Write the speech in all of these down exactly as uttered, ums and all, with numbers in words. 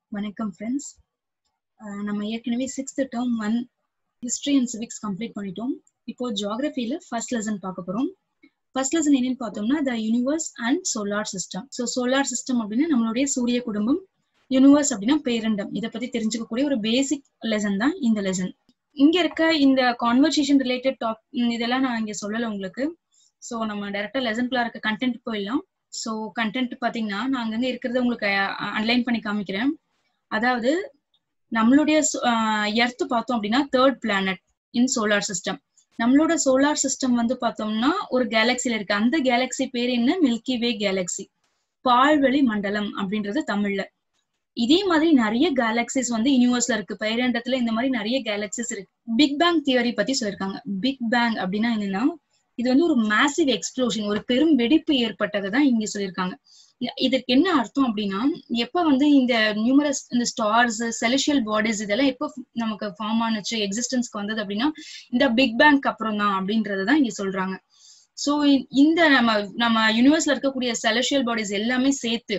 வணக்கம் ஃப்ரெண்ட்ஸ். நம்ம ஏற்கனவே sixth term one history and civics complete பண்ணிட்டோம். இப்போ ஜியாகிரபியில் ஃபர்ஸ்ட் லெசன் பார்க்க போகிறோம். ஃபர்ஸ்ட் லெசன் என்னன்னு பார்த்தோம்னா the universe and solar system. So solar system அப்படின்னா நம்மளுடைய சூரிய குடும்பம், யூனிவர்ஸ் அப்படின்னா பேரண்டம். இதை பற்றி தெரிஞ்சுக்கக்கூடிய ஒரு பேசிக் லெசன் தான் இந்த லெசன். இங்கே இருக்க இந்த கான்வர்சேஷன் ரிலேட்டட் டாப் இதெல்லாம் நான் இங்கே சொல்லலை உங்களுக்கு. ஸோ நம்ம டைரக்டா லெசன்குள்ள இருக்க கண்டென்ட் போயிடலாம். ஸோ கண்டென்ட் பார்த்தீங்கன்னா நான் அங்கங்கே இருக்கிறத உங்களுக்கு அன்லைன் பண்ணி காமிக்கிறேன். அதாவது நம்மளுடைய எர்த் பார்த்தோம் அப்படின்னா third planet in solar system. நம்மளோட சோலார் சிஸ்டம் வந்து பார்த்தோம்னா ஒரு கேலக்சில இருக்கு. அந்த கேலக்சி பேர் என்ன? மில்கி வே கேலக்சி, பால்வெளி மண்டலம் அப்படின்றது தமிழ்ல. இதே மாதிரி நிறைய கேலக்சிஸ் வந்து யூனிவர்ஸ்ல இருக்கு. பேரண்டத்துல இந்த மாதிரி நிறைய கேலக்சிஸ் இருக்கு. பிக் பேங் தியரி பத்தி சொல்லியிருக்காங்க. பிக் பேங் அப்படின்னா என்னன்னா, இது வந்து ஒரு மேசிவ் எக்ஸ்ப்ளோஷன், ஒரு பெரும் வெடிப்பு ஏற்பட்டதை தான் இங்க சொல்லியிருக்காங்க. இதற்கு என்ன அர்த்தம் அப்படின்னா, எப்ப வந்து இந்த நியூமரஸ் இந்த ஸ்டார்ஸ், செலஷியல் பாடிஸ் இதெல்லாம் எப்ப நமக்கு ஃபார்ம் ஆனுச்சு, எக்ஸிஸ்டன்ஸ்க்கு வந்தது அப்படின்னா இந்த பிக் பேங்க் அப்புறம் தான் அப்படின்றதான் இங்க சொல்றாங்க. சோ இந்த நம்ம நம்ம யூனிவர்ஸ்ல இருக்கக்கூடிய செலஷியல் பாடிஸ் எல்லாமே சேர்த்து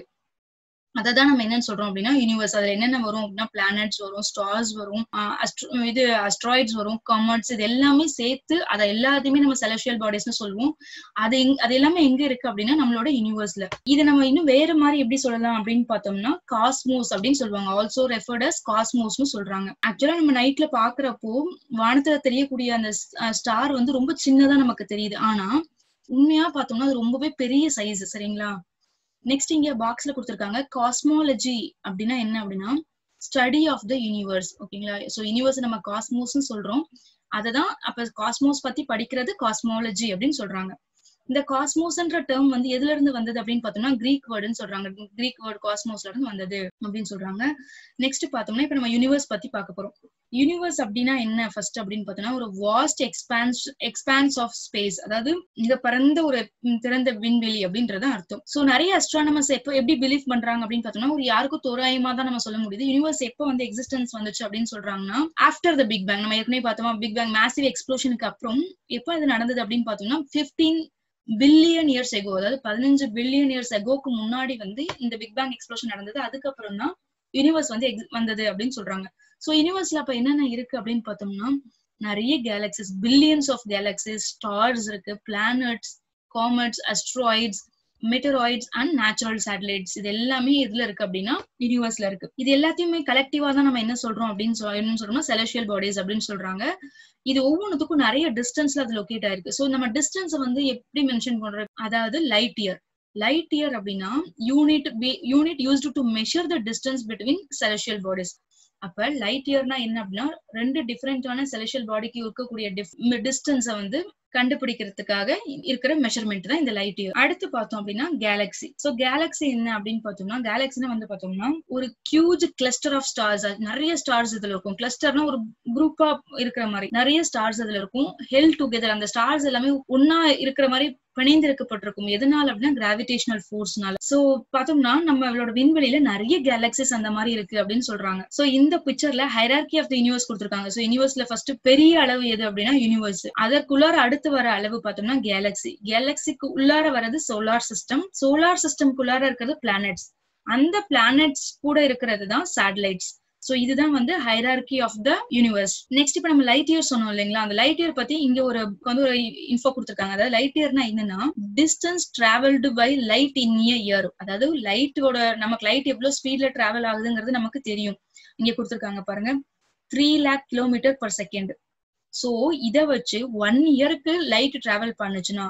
அததான் நம்ம என்னன்னு சொல்றோம் அப்படின்னா யூனிவர்ஸ். அதுல என்னென்ன வரும் அப்படின்னா பிளானட்ஸ் வரும், ஸ்டார்ஸ் வரும், இது அஸ்ட்ராய்ட்ஸ் வரும், காமெட்ஸ், இது எல்லாமே சேர்த்து அதை எல்லாத்தையுமே நம்ம செலஷியல் பாடிஸ்னு சொல்லுவோம். அது அது எல்லாமே எங்க இருக்கு அப்படின்னா நம்மளோட யூனிவர்ஸ்ல. இது நம்ம இன்னும் வேற மாதிரி எப்படி சொல்லலாம் அப்படின்னு பார்த்தோம்னா காஸ்மோஸ் அப்படின்னு சொல்லுவாங்க. ஆல்சோ ரெஃபர்ட் அஸ் காஸ்மோஸ்னு சொல்றாங்க. ஆக்சுவலா நம்ம நைட்ல பாக்குறப்போ வானத்துல தெரியக்கூடிய அந்த ஸ்டார் வந்து ரொம்ப சின்னதா நமக்கு தெரியுது. ஆனா உண்மையா பார்த்தோம்னா அது ரொம்பவே பெரிய சைஸ். சரிங்களா? நெக்ஸ்ட் இங்க பாக்ஸ்ல கொடுத்திருக்காங்க காஸ்மாலஜி அப்படின்னா என்ன அப்படின்னா ஸ்டடி ஆஃப் த யூனிவர்ஸ். ஓகேங்களா? சோ யூனிவர்ஸ் நம்ம காஸ்மோஸ்னு சொல்றோம். அததான் அப்ப காஸ்மோஸ் பத்தி படிக்கிறது காஸ்மாலஜி அப்படின்னு சொல்றாங்க. இந்த காஸ்மோஸ்ன்ற டேர்ம் வந்து எதுல இருந்து வந்தது அப்படின்னு பார்த்தோம்னா கிரீக் வேர்டுன்னு சொல்றாங்க. கிரீக் வேர்டு காஸ்மோஸ்ல இருந்து வந்தது அப்படின்னு சொல்றாங்க. நெக்ஸ்ட் பார்த்தோம்னா இப்ப நம்ம யூனிவர்ஸ் பத்தி பார்க்க போறோம். யூனிவர்ஸ் அப்படின்னா என்ன ஃபர்ஸ்ட் அப்படின்னு பார்த்தோம்னா ஒரு vast expanse expanse of space, அதாவது மிக பரந்த ஒரு திறந்த விண்வெளி அப்படின்றத அர்த்தம். சோ நிறைய அஸ்ட்ரானமர்ஸ் எப்போ எப்படி பிலீவ் பண்றாங்க அப்படின்னு பார்த்தோம்னா ஒரு யாருக்கும் தோராயமா தான் நம்ம சொல்ல முடியுது. யூனிவர்ஸ் எப்போ வந்து எக்ஸிஸ்டன்ஸ் வந்துச்சு அப்படின்னு சொல்றாங்கன்னா ஆஃப்டர் த பிக் பேங். நம்ம ஏற்கனவே பார்த்தோமா பிக் பேங் மேசிவ் எக்ஸ்ப்ளோஷனுக்கு அப்புறம் எப்போ அது நடந்தது அப்படின்னு பார்த்தோம்னா பிப்டீன் பில்லியன் இயர்ஸ் எகோ, அதாவது பதினஞ்சு பில்லியன் இயர்ஸ் எகோக்கு முன்னாடி வந்து இந்த பிக் பேங் எக்ஸ்ப்ளோஷன் நடந்தது. அதுக்கப்புறம் தான் யூனிவர்ஸ் வந்து வந்தது அப்படின்னு சொல்றாங்க. சோ யூனிவர்ஸ்ல அப்ப என்னென்ன இருக்கு அப்படின்னு பார்த்தோம்னா நிறைய galaxies, billions of galaxies, stars இருக்கு, planets, comets, asteroids, meteoroids and natural satellites. இது எல்லாமே எதுல இருக்கு அப்படின்னா யூனிவர்ஸ்ல இருக்கு. இது எல்லாத்தையுமே கலெக்டிவா தான் நம்ம என்ன சொல்றோம் அப்படின்னு என்ன சொல்றோம்னா செலஷியல் பாடிஸ் அப்படின்னு சொல்றாங்க. இது ஒவ்வொன்றுத்துக்கும் நிறைய டிஸ்டன்ஸ்ல அது லொகேட் ஆயிருக்கு. சோ நம்ம டிஸ்டன்ஸ் வந்து எப்படி மென்ஷன் பண்றோம், அதாவது லைட் இயர். லைட் இயர் அப்படின்னா unit unit used to measure the distance between celestial bodies. அப்ப லைட் இயர்னா என்ன அப்படின்னா ரெண்டு டிஃபரெண்டான செலஷியல் பாடிக்கு இருக்கக்கூடிய டிஸ்டன்ஸை வந்து கண்டுபிடிக்கிறதுக்காக இருக்கிற மெஷர்மெண்ட் தான் இந்த லைட் இயர். அடுத்து பார்த்தோம் அப்படின்னா கேலக்சி. சோ கேலக்சி என்ன அப்படின்னு பார்த்தோம்னா கேலக்சினா வந்து பார்த்தோம்னா ஒரு ஹியூஜ் கிளஸ்டர் ஆஃப் ஸ்டார்ஸ். நிறைய ஸ்டார்ஸ் இதுல இருக்கும். கிளஸ்டர்னா ஒரு குரூப்பா இருக்கிற மாதிரி நிறைய ஸ்டார்ஸ் இதுல இருக்கும். ஹெல் டுகெதர், அந்த ஸ்டார்ஸ் எல்லாமே ஒன்னா இருக்கிற மாதிரி பிணைந்திருக்கப்பட்டிருக்கும். எதனால அப்படின்னா கிராவிடேஷனல் ஃபோர்ஸ்னால. சோ பார்த்தோம்னா நம்மளோட விண்வெளியில நிறைய கேலக்சிஸ் அந்த மாதிரி இருக்கு அப்படின்னு சொல்றாங்க. சோ இந்த பிக்சர்ல ஹைரார்கி ஆஃப் தி யூனிவர்ஸ் கொடுத்திருக்காங்க. சோ யூனிவர்ஸ்ல ஃபர்ஸ்ட் பெரிய அளவு எது அப்படின்னா யூனிவர்ஸ். அதற்குள்ளார அடுத்து வர அளவு பார்த்தோம்னா கேலக்சி. கேலக்சிக்கு உள்ளார வர்றது சோலார் சிஸ்டம். சோலார் சிஸ்டம்குள்ளார இருக்கிறது பிளானட்ஸ். அந்த பிளானட்ஸ் கூட இருக்கிறது தான் சேட்டலைட்ஸ். சோ இதுதான் வந்து hierarchy of the universe. Next இப்ப நம்ம லைட் இயர் சொன்னோம் இல்லைங்களா, அந்த லைட் இயர் பத்தி இங்க ஒரு வந்து ஒரு இன்ஃபோ கொடுத்திருக்காங்க. அதாவது லைட் இயர்னா என்னன்னா distance travelled by light in a year. அதாவது லைட்டோட நமக்கு லைட் எவ்வளவு ஸ்பீட்ல டிராவல் ஆகுதுங்கிறது நமக்கு தெரியும். இங்க கொடுத்திருக்காங்க பாருங்க, three lakh kilometre per second. So இத வச்சு ஒன் இயருக்கு லைட் டிராவல் பண்ணுச்சுன்னா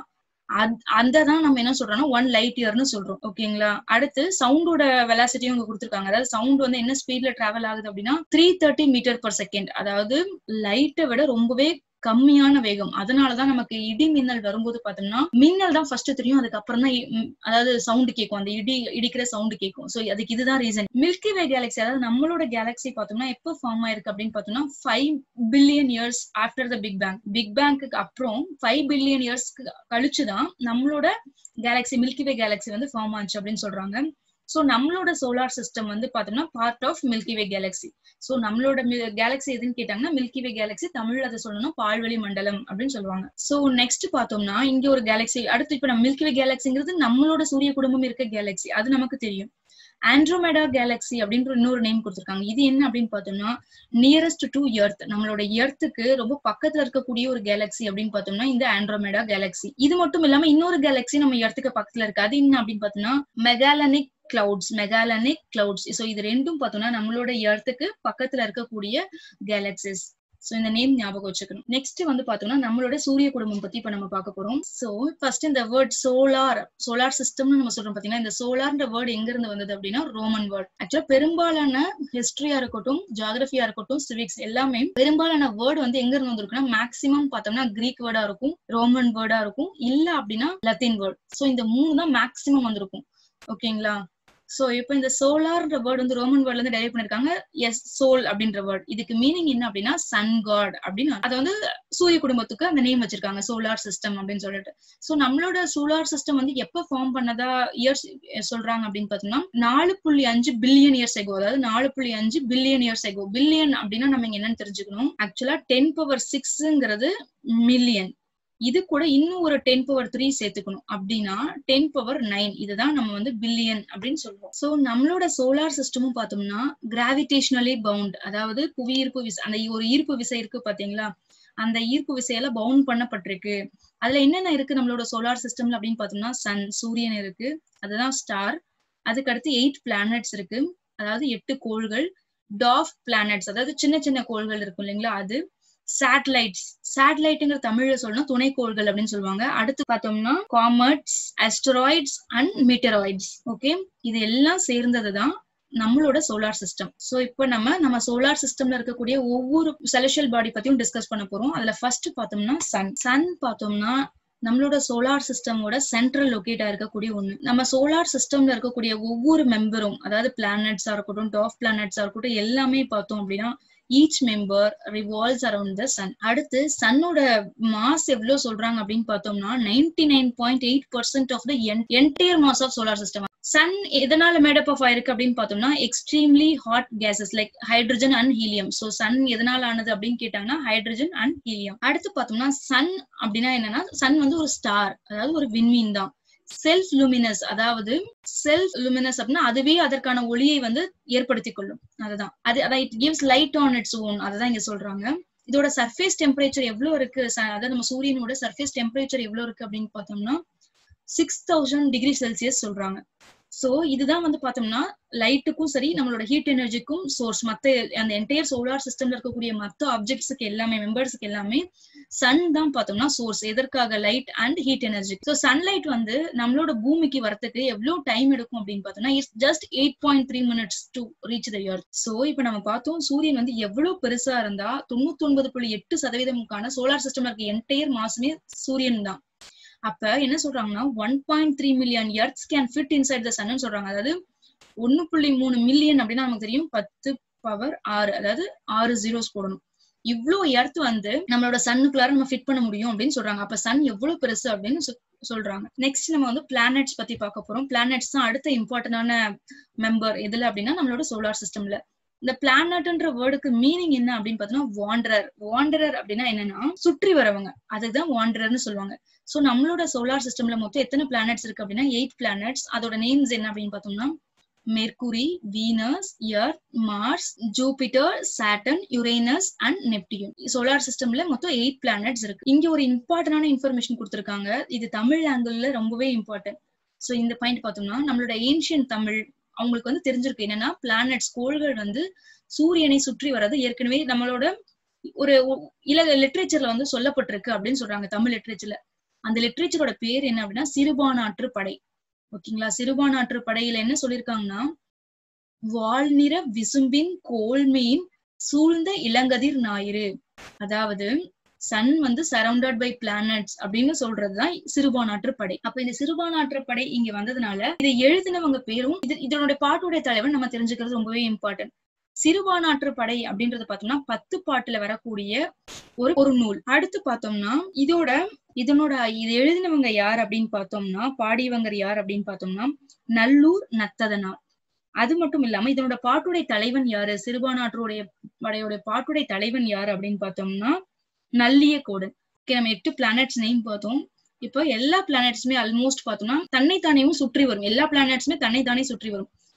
அந்த தான் நம்ம என்ன சொல்றோம்னா ஒன் லைட் இயர்னு சொல்றோம். ஓகேங்களா? அடுத்து சவுண்டோட வெலாசிட்டியும் இங்க கொடுத்திருக்காங்க. அதாவது சவுண்ட் வந்து என்ன ஸ்பீட்ல டிராவல் ஆகுது அப்படின்னா three thirty metre per second. அதாவது லைட்டை விட ரொம்பவே கம்மியான வேகம். அதனாலதான் நமக்கு இடி மின்னல் வரும்போது பார்த்தோம்னா மின்னல் தான் ஃபர்ஸ்ட் தெரியும், அதுக்கப்புறம் தான் அதாவது சவுண்ட் கேட்கும், அந்த இடி இடிக்கிற சவுண்ட் கேட்கும். சோ அதுக்கு இதுதான் ரீசன். மில்கி வே கேலக்சி, அதாவது நம்மளோட கேலக்சி பார்த்தோம்னா எப்போ ஃபார்ம் ஆயிருக்கு அப்படின்னு பார்த்தோம்னா five billion years after the big bang. Big பேங்க்கு அப்புறம் ஃபைவ் பில்லியன் இயர்ஸ் கழிச்சுதான் நம்மளோட கேலக்சி மில்கி வே கேலக்சி வந்து ஃபார்ம் ஆச்சு அப்படின்னு சொல்றாங்க. சோ நம்மளோட சோலார் சிஸ்டம் வந்து பார்த்தோம்னா part of milky way galaxy. So நம்மளோட கேலக்சி எதுன்னு கேட்டாங்கன்னா மில்கி வே கேலக்சி, தமிழ்ல அதை சொல்லணும்னா பால்வெளி மண்டலம் அப்படின்னு சொல்லுவாங்க. சோ நெக்ஸ்ட் பார்த்தோம்னா இங்க ஒரு கேலக்சி. அடுத்து இப்ப நம்ம மில்கி வே கேலக்சிங்கிறது நம்மளோட சூரிய குடும்பம் இருக்க கேலக்சி, அது நமக்கு தெரியும். ஆண்ட்ரோமேடா கேலக்சி அப்படின்ற இன்னொரு நேம் கொடுத்திருக்காங்க. இது என்ன அப்படின்னு பார்த்தோம்னா நியரஸ்ட் டு எர்த், நம்மளோட எர்த்துக்கு ரொம்ப பக்கத்துல இருக்கக்கூடிய ஒரு கேலக்சி அப்படின்னு பார்த்தோம்னா இந்த ஆண்ட்ரோமேடா கேலக்சி. இது மட்டும் இல்லாம இன்னொரு கேலக்சி நம்ம எர்த்துக்கு பக்கத்துல இருக்கு. அது என்ன அப்படின்னு பார்த்தோம்னா Magellanic clouds, Magellanic clouds. So இது ரெண்டும் பார்த்தோம்னா நம்மளோட எர்த்துக்கு பக்கத்துல இருக்கக்கூடிய கேலக்சிஸ். சோ இந்த நேம் ஞாபகம் வச்சுக்கணும். நெக்ஸ்ட் வந்து பார்த்தோம்னா நம்மளோட சூரிய குடும்பம் பத்தி இப்ப நம்ம பார்க்க போறோம். சோ ஃபர்ஸ்ட் இந்த வேர்ட் சோலார், சோலார் சிஸ்டம்னு நம்ம சொல்றோம் பாத்தீங்கன்னா, இந்த சோலார்ன்ற வேர்ட் எங்க இருந்து வந்தது அப்படின்னா ரோமன் வேர்ட். ஆக்சுவலா பெரும்பாலான ஹிஸ்டரியா இருக்கட்டும், ஜியோகிராஃபியா இருக்கட்டும், சிவிக்ஸ் எல்லாமே பெரும்பாலான வேர்டு வந்து எங்க இருந்து வந்திருக்குன்னா மேக்சிமம் பார்த்தோம்னா கிரீக் வேர்டா இருக்கும், ரோமன் வேர்டா இருக்கும், இல்ல அப்படின்னா லத்தீன் வேர்ட். சோ இந்த மூணு தான் மேக்சிமம் வந்திருக்கும். ஓகேங்களா? சோ இப்போ இந்த சோலார்ன்ற வேர்ட் வந்து ரோமன் வேர்ட்ல இருந்து டெரைவ் பண்ணிருக்காங்க. எஸ் சோல் அப்படின்ற வேர்ட், இதுக்கு மீனிங் என்ன அப்படின்னா சன் காட் அப்படின்னு. அதை வந்து சூரிய குடும்பத்துக்கு அந்த நேம் வச்சிருக்காங்க சோலார் சிஸ்டம் அப்படின்னு சொல்லிட்டு. சோ நம்மளோட சோலார் சிஸ்டம் வந்து எப்ப ஃபார்ம் பண்ணதா இயர்ஸ் சொல்றாங்க அப்படின்னு பாத்தோம்னா நாலு புள்ளி அஞ்சு பில்லியன் இயர்ஸ் எகோ, அதாவது நாலு புள்ளி அஞ்சு பில்லியன் இயர்ஸ் எகோ. பில்லியன் அப்படின்னா நம்ம இங்க என்னன்னு தெரிஞ்சுக்கணும். ஆக்சுவலா டென் பவர் சிக்ஸ்ங்கிறது மில்லியன், இது கூட இன்னும் ஒரு டென் பவர் த்ரீ சேர்த்துக்கணும் அப்படின்னா டென் பவர் நைன், இதுதான் நம்ம வந்து பில்லியன் அப்படின்னு சொல்லுவோம். சோ நம்மளோட சோலார் சிஸ்டமும் பார்த்தோம்னா கிராவிடேஷனலி பவுண்ட், அதாவது புவியீர்ப்பு விசை, அந்த ஒரு ஈர்ப்பு விசை இருக்கு பாத்தீங்களா, அந்த ஈர்ப்பு விசையால பவுண்ட் பண்ணப்பட்டிருக்கு. அதுல என்னென்ன இருக்கு நம்மளோட சோலார் சிஸ்டம்ல அப்படின்னு பார்த்தோம்னா சன், சூரியன் இருக்கு, அதுதான் ஸ்டார். அதுக்கு அடுத்து எயிட் பிளானட்ஸ் இருக்கு, அதாவது எட்டு கோள்கள். டார்ஃப் பிளானட்ஸ், அதாவது சின்ன சின்ன கோள்கள் இருக்கும் இல்லைங்களா, அது. சேட்டலைட்ஸ், சேட்டலைட்ங்கிற தமிழ்ல சொல்லணும் துணைக்கோள்கள் அப்படின்னு சொல்லுவாங்க. அடுத்து பார்த்தோம்னா comets, asteroids and meteoroids. Okay, இது எல்லாம் சேர்ந்ததுதான் நம்மளோட சோலார் சிஸ்டம். சோ இப்போ நம்ம நம்ம சோலார் சிஸ்டம்ல இருக்கக்கூடிய ஒவ்வொரு செலஸ்டியல் பாடி பத்தியும் டிஸ்கஸ் பண்ண போறோம். அதுல ஃபர்ஸ்ட் பார்த்தோம்னா சன். சன் பார்த்தோம்னா நம்மளோட சோலார் சிஸ்டமோட சென்ட்ரல் லொகேட்டா இருக்கக்கூடிய ஒண்ணு. நம்ம சோலார் சிஸ்டம்ல இருக்கக்கூடிய ஒவ்வொரு மெம்பரும், அதாவது பிளானட்ஸா இருக்கட்டும், டார்ஃப் பிளானட்ஸா இருக்கட்டும், எல்லாமே பார்த்தோம் அப்படின்னா each member revolves around the sun. அடுத்து சன்னோட மாஸ் எவ்வளவு சொல்றாங்க அப்படின்னு பார்த்தோம்னா ninety-nine point eight percent of the entire mass of solar system. Sun எதனால மேடப் ஆஃப் ஆயிருக்கு அப்படின்னு பார்த்தோம்னா extremely hot gases like hydrogen and helium. So sun எதனால ஆனது அப்படின்னு கேட்டாங்கன்னா ஹைட்ரஜன் அண்ட் ஹீலியம். அடுத்து பார்த்தோம்னா சன் அப்படின்னா என்னன்னா சன் வந்து ஒரு ஸ்டார், அதாவது ஒரு விண்மீன் தான். செல்ஃப் லூமினஸ், அதாவது செல்ஃப் லூமினஸ் அப்படின்னா அதுவே அதற்கான ஒளியை வந்து ஏற்படுத்தி கொள்ளும். அதுதான் அது அதான் it gives light on its own, அதுதான் இங்க சொல்றாங்க. இதோட சர்ஃபேஸ் டெம்பரேச்சர் எவ்வளவு இருக்கு, அதாவது நம்ம சூரியனோட சர்ஃபேஸ் டெம்பரேச்சர் எவ்வளவு இருக்கு அப்படின்னு பார்த்தோம்னா சிக்ஸ் தௌசண்ட் டிகிரி செல்சியஸ் சொல்றாங்க. சோ இதுதான் வந்து பார்த்தோம்னா லைட்டுக்கும் சரி நம்மளோட ஹீட் எனர்ஜிக்கும் சோர்ஸ். மத்த அந்த என்டையர் சோலார் சிஸ்டம்ல இருக்கக்கூடிய மற்ற ஆப்ஜெக்ட்ஸுக்கு எல்லாமே, மெம்பர்ஸ்க்கு எல்லாமே சன் தான் பார்த்தோம்னா சோர்ஸ். எதற்காக? Light and heat energy. So sunlight வந்து நம்மளோட பூமிக்கு வரத்துக்கு எவ்வளவு டைம் எடுக்கும் அப்படின்னு பார்த்தோம்னா it's just eight point three minutes to reach the earth. So இப்ப நம்ம பார்த்தோம் சூரியன் வந்து எவ்வளவு பெருசா இருந்தா தொண்ணூத்தி ஒன்பது புள்ளி எட்டு சதவீதமுக்கான சோலார் சிஸ்டம்ல இருக்க என்டையர் மாசுமே சூரியன் தான். அப்ப என்ன சொல்றாங்கன்னா one point three million earths can fit inside the sun சொல்றாங்க. அதாவது ஒன்னு புள்ளி மூணு மில்லியன் அப்படின்னா நமக்கு தெரியும் பத்து பவர் ஆறு, அதாவது ஆறு ஜீரோஸ் போடணும். இவ்வளவு எர்த் வந்து நம்மளோட சன்னுக்குள்ளார நம்ம ஃபிட் பண்ண முடியும் அப்படின்னு சொல்றாங்க. அப்ப சன் எவ்வளவு பெருசு அப்படின்னு சொல்றாங்க. நெக்ஸ்ட் நம்ம வந்து பிளானட்ஸ் பத்தி பார்க்க போறோம். பிளானட்ஸ் தான் அடுத்த இம்பார்ட்டன்டான மெம்பர் எதுல அப்படின்னா நம்மளோட சோலார் சிஸ்டம்ல. இந்த பிளானட்ன்ற வேர்டுக்கு மீனிங் என்ன அப்படின்னு பார்த்தோம்னா வாண்டரர். வாண்டரர் அப்படின்னா என்னன்னா சுற்றி வரவங்க, அதுதான் வாண்டரர்னு சொல்லுவாங்க. சோ நம்மளோட சோலார் சிஸ்டம்ல மொத்தம் எத்தனை பிளானட்ஸ் இருக்கு அப்படின்னா எயிட் பிளானட்ஸ். அதோட நேம்ஸ் என்ன அப்படின்னு பார்த்தோம்னா Mercury, Venus, Earth, Mars, Jupiter, Saturn, Uranus and Neptune. Solar சிஸ்டம்ல மொத்தம் எயிட் பிளானட்ஸ் இருக்கு. இங்க ஒரு இம்பார்ட்டன்டான இன்ஃபர்மேஷன் கொடுத்திருக்காங்க, இது தமிழ் ஆங்கிள் ரொம்பவே இம்பார்ட்டன்ட். சோ இந்த பாயிண்ட் பார்த்தோம்னா நம்மளோட ஏன்ஷியன் தமிழ் அவங்களுக்கு வந்து தெரிஞ்சிருக்கு என்னன்னா பிளானட்ஸ், கோள்கள் வந்து சூரியனை சுற்றி வர்றது ஏற்கனவே நம்மளோட ஒரு இல லிட்ரேச்சர்ல வந்து சொல்லப்பட்டிருக்கு அப்படின்னு சொல்றாங்க தமிழ் லிட்ரேச்சர்ல. அந்த லிட்ரேச்சரோட பேர் என்ன அப்படின்னா சிறுபானாற்று படை. ஓகேங்களா? சிறுபானாற்று படையில என்ன சொல்லிருக்காங்கன்னா வால்நிற விசும்பின் கோல்மீன் சூழ்ந்த இளங்கதிர் ஞாயிறு, அதாவது சன் வந்து சரௌண்டட் பை பிளானட்ஸ் அப்படின்னு சொல்றதுதான் சிறுபானாற்று படை. அப்ப இந்த சிறுபானாற்று படை இங்க வந்ததுனால இதை எழுதினவங்க பேரும் இது இதனுடைய பாட்டுடைய தலைவன் நம்ம தெரிஞ்சுக்கிறது ரொம்பவே இம்பார்ட்டன்ட். சிறுபானாற்று படை அப்படின்றத பார்த்தோம்னா பத்து பாட்டுல வரக்கூடிய ஒரு ஒரு நூல். அடுத்து பார்த்தோம்னா இதோட இதனோட இது எழுதினவங்க யார் அப்படின்னு பார்த்தோம்னா பாடியவங்க யார் அப்படின்னு பார்த்தோம்னா நல்லூர் நத்ததனார். அது மட்டும் இல்லாம இதனோட பாட்டுடைய தலைவன் யாரு, சிறுபானாற்றுடைய படையோட பாட்டுடைய தலைவன் யாரு அப்படின்னு பார்த்தோம்னா நல்லிய கோடன். நம்ம எட்டு பிளானட்ஸ் நேம் பார்த்தோம். இப்போ எல்லா பிளானட்ஸுமே ஆல்மோஸ்ட் பார்த்தோம்னா தன்னை தானேவும் சுற்றி வரும். எல்லா பிளானட்ஸுமே தன்னை தானே சுற்றி வரும்.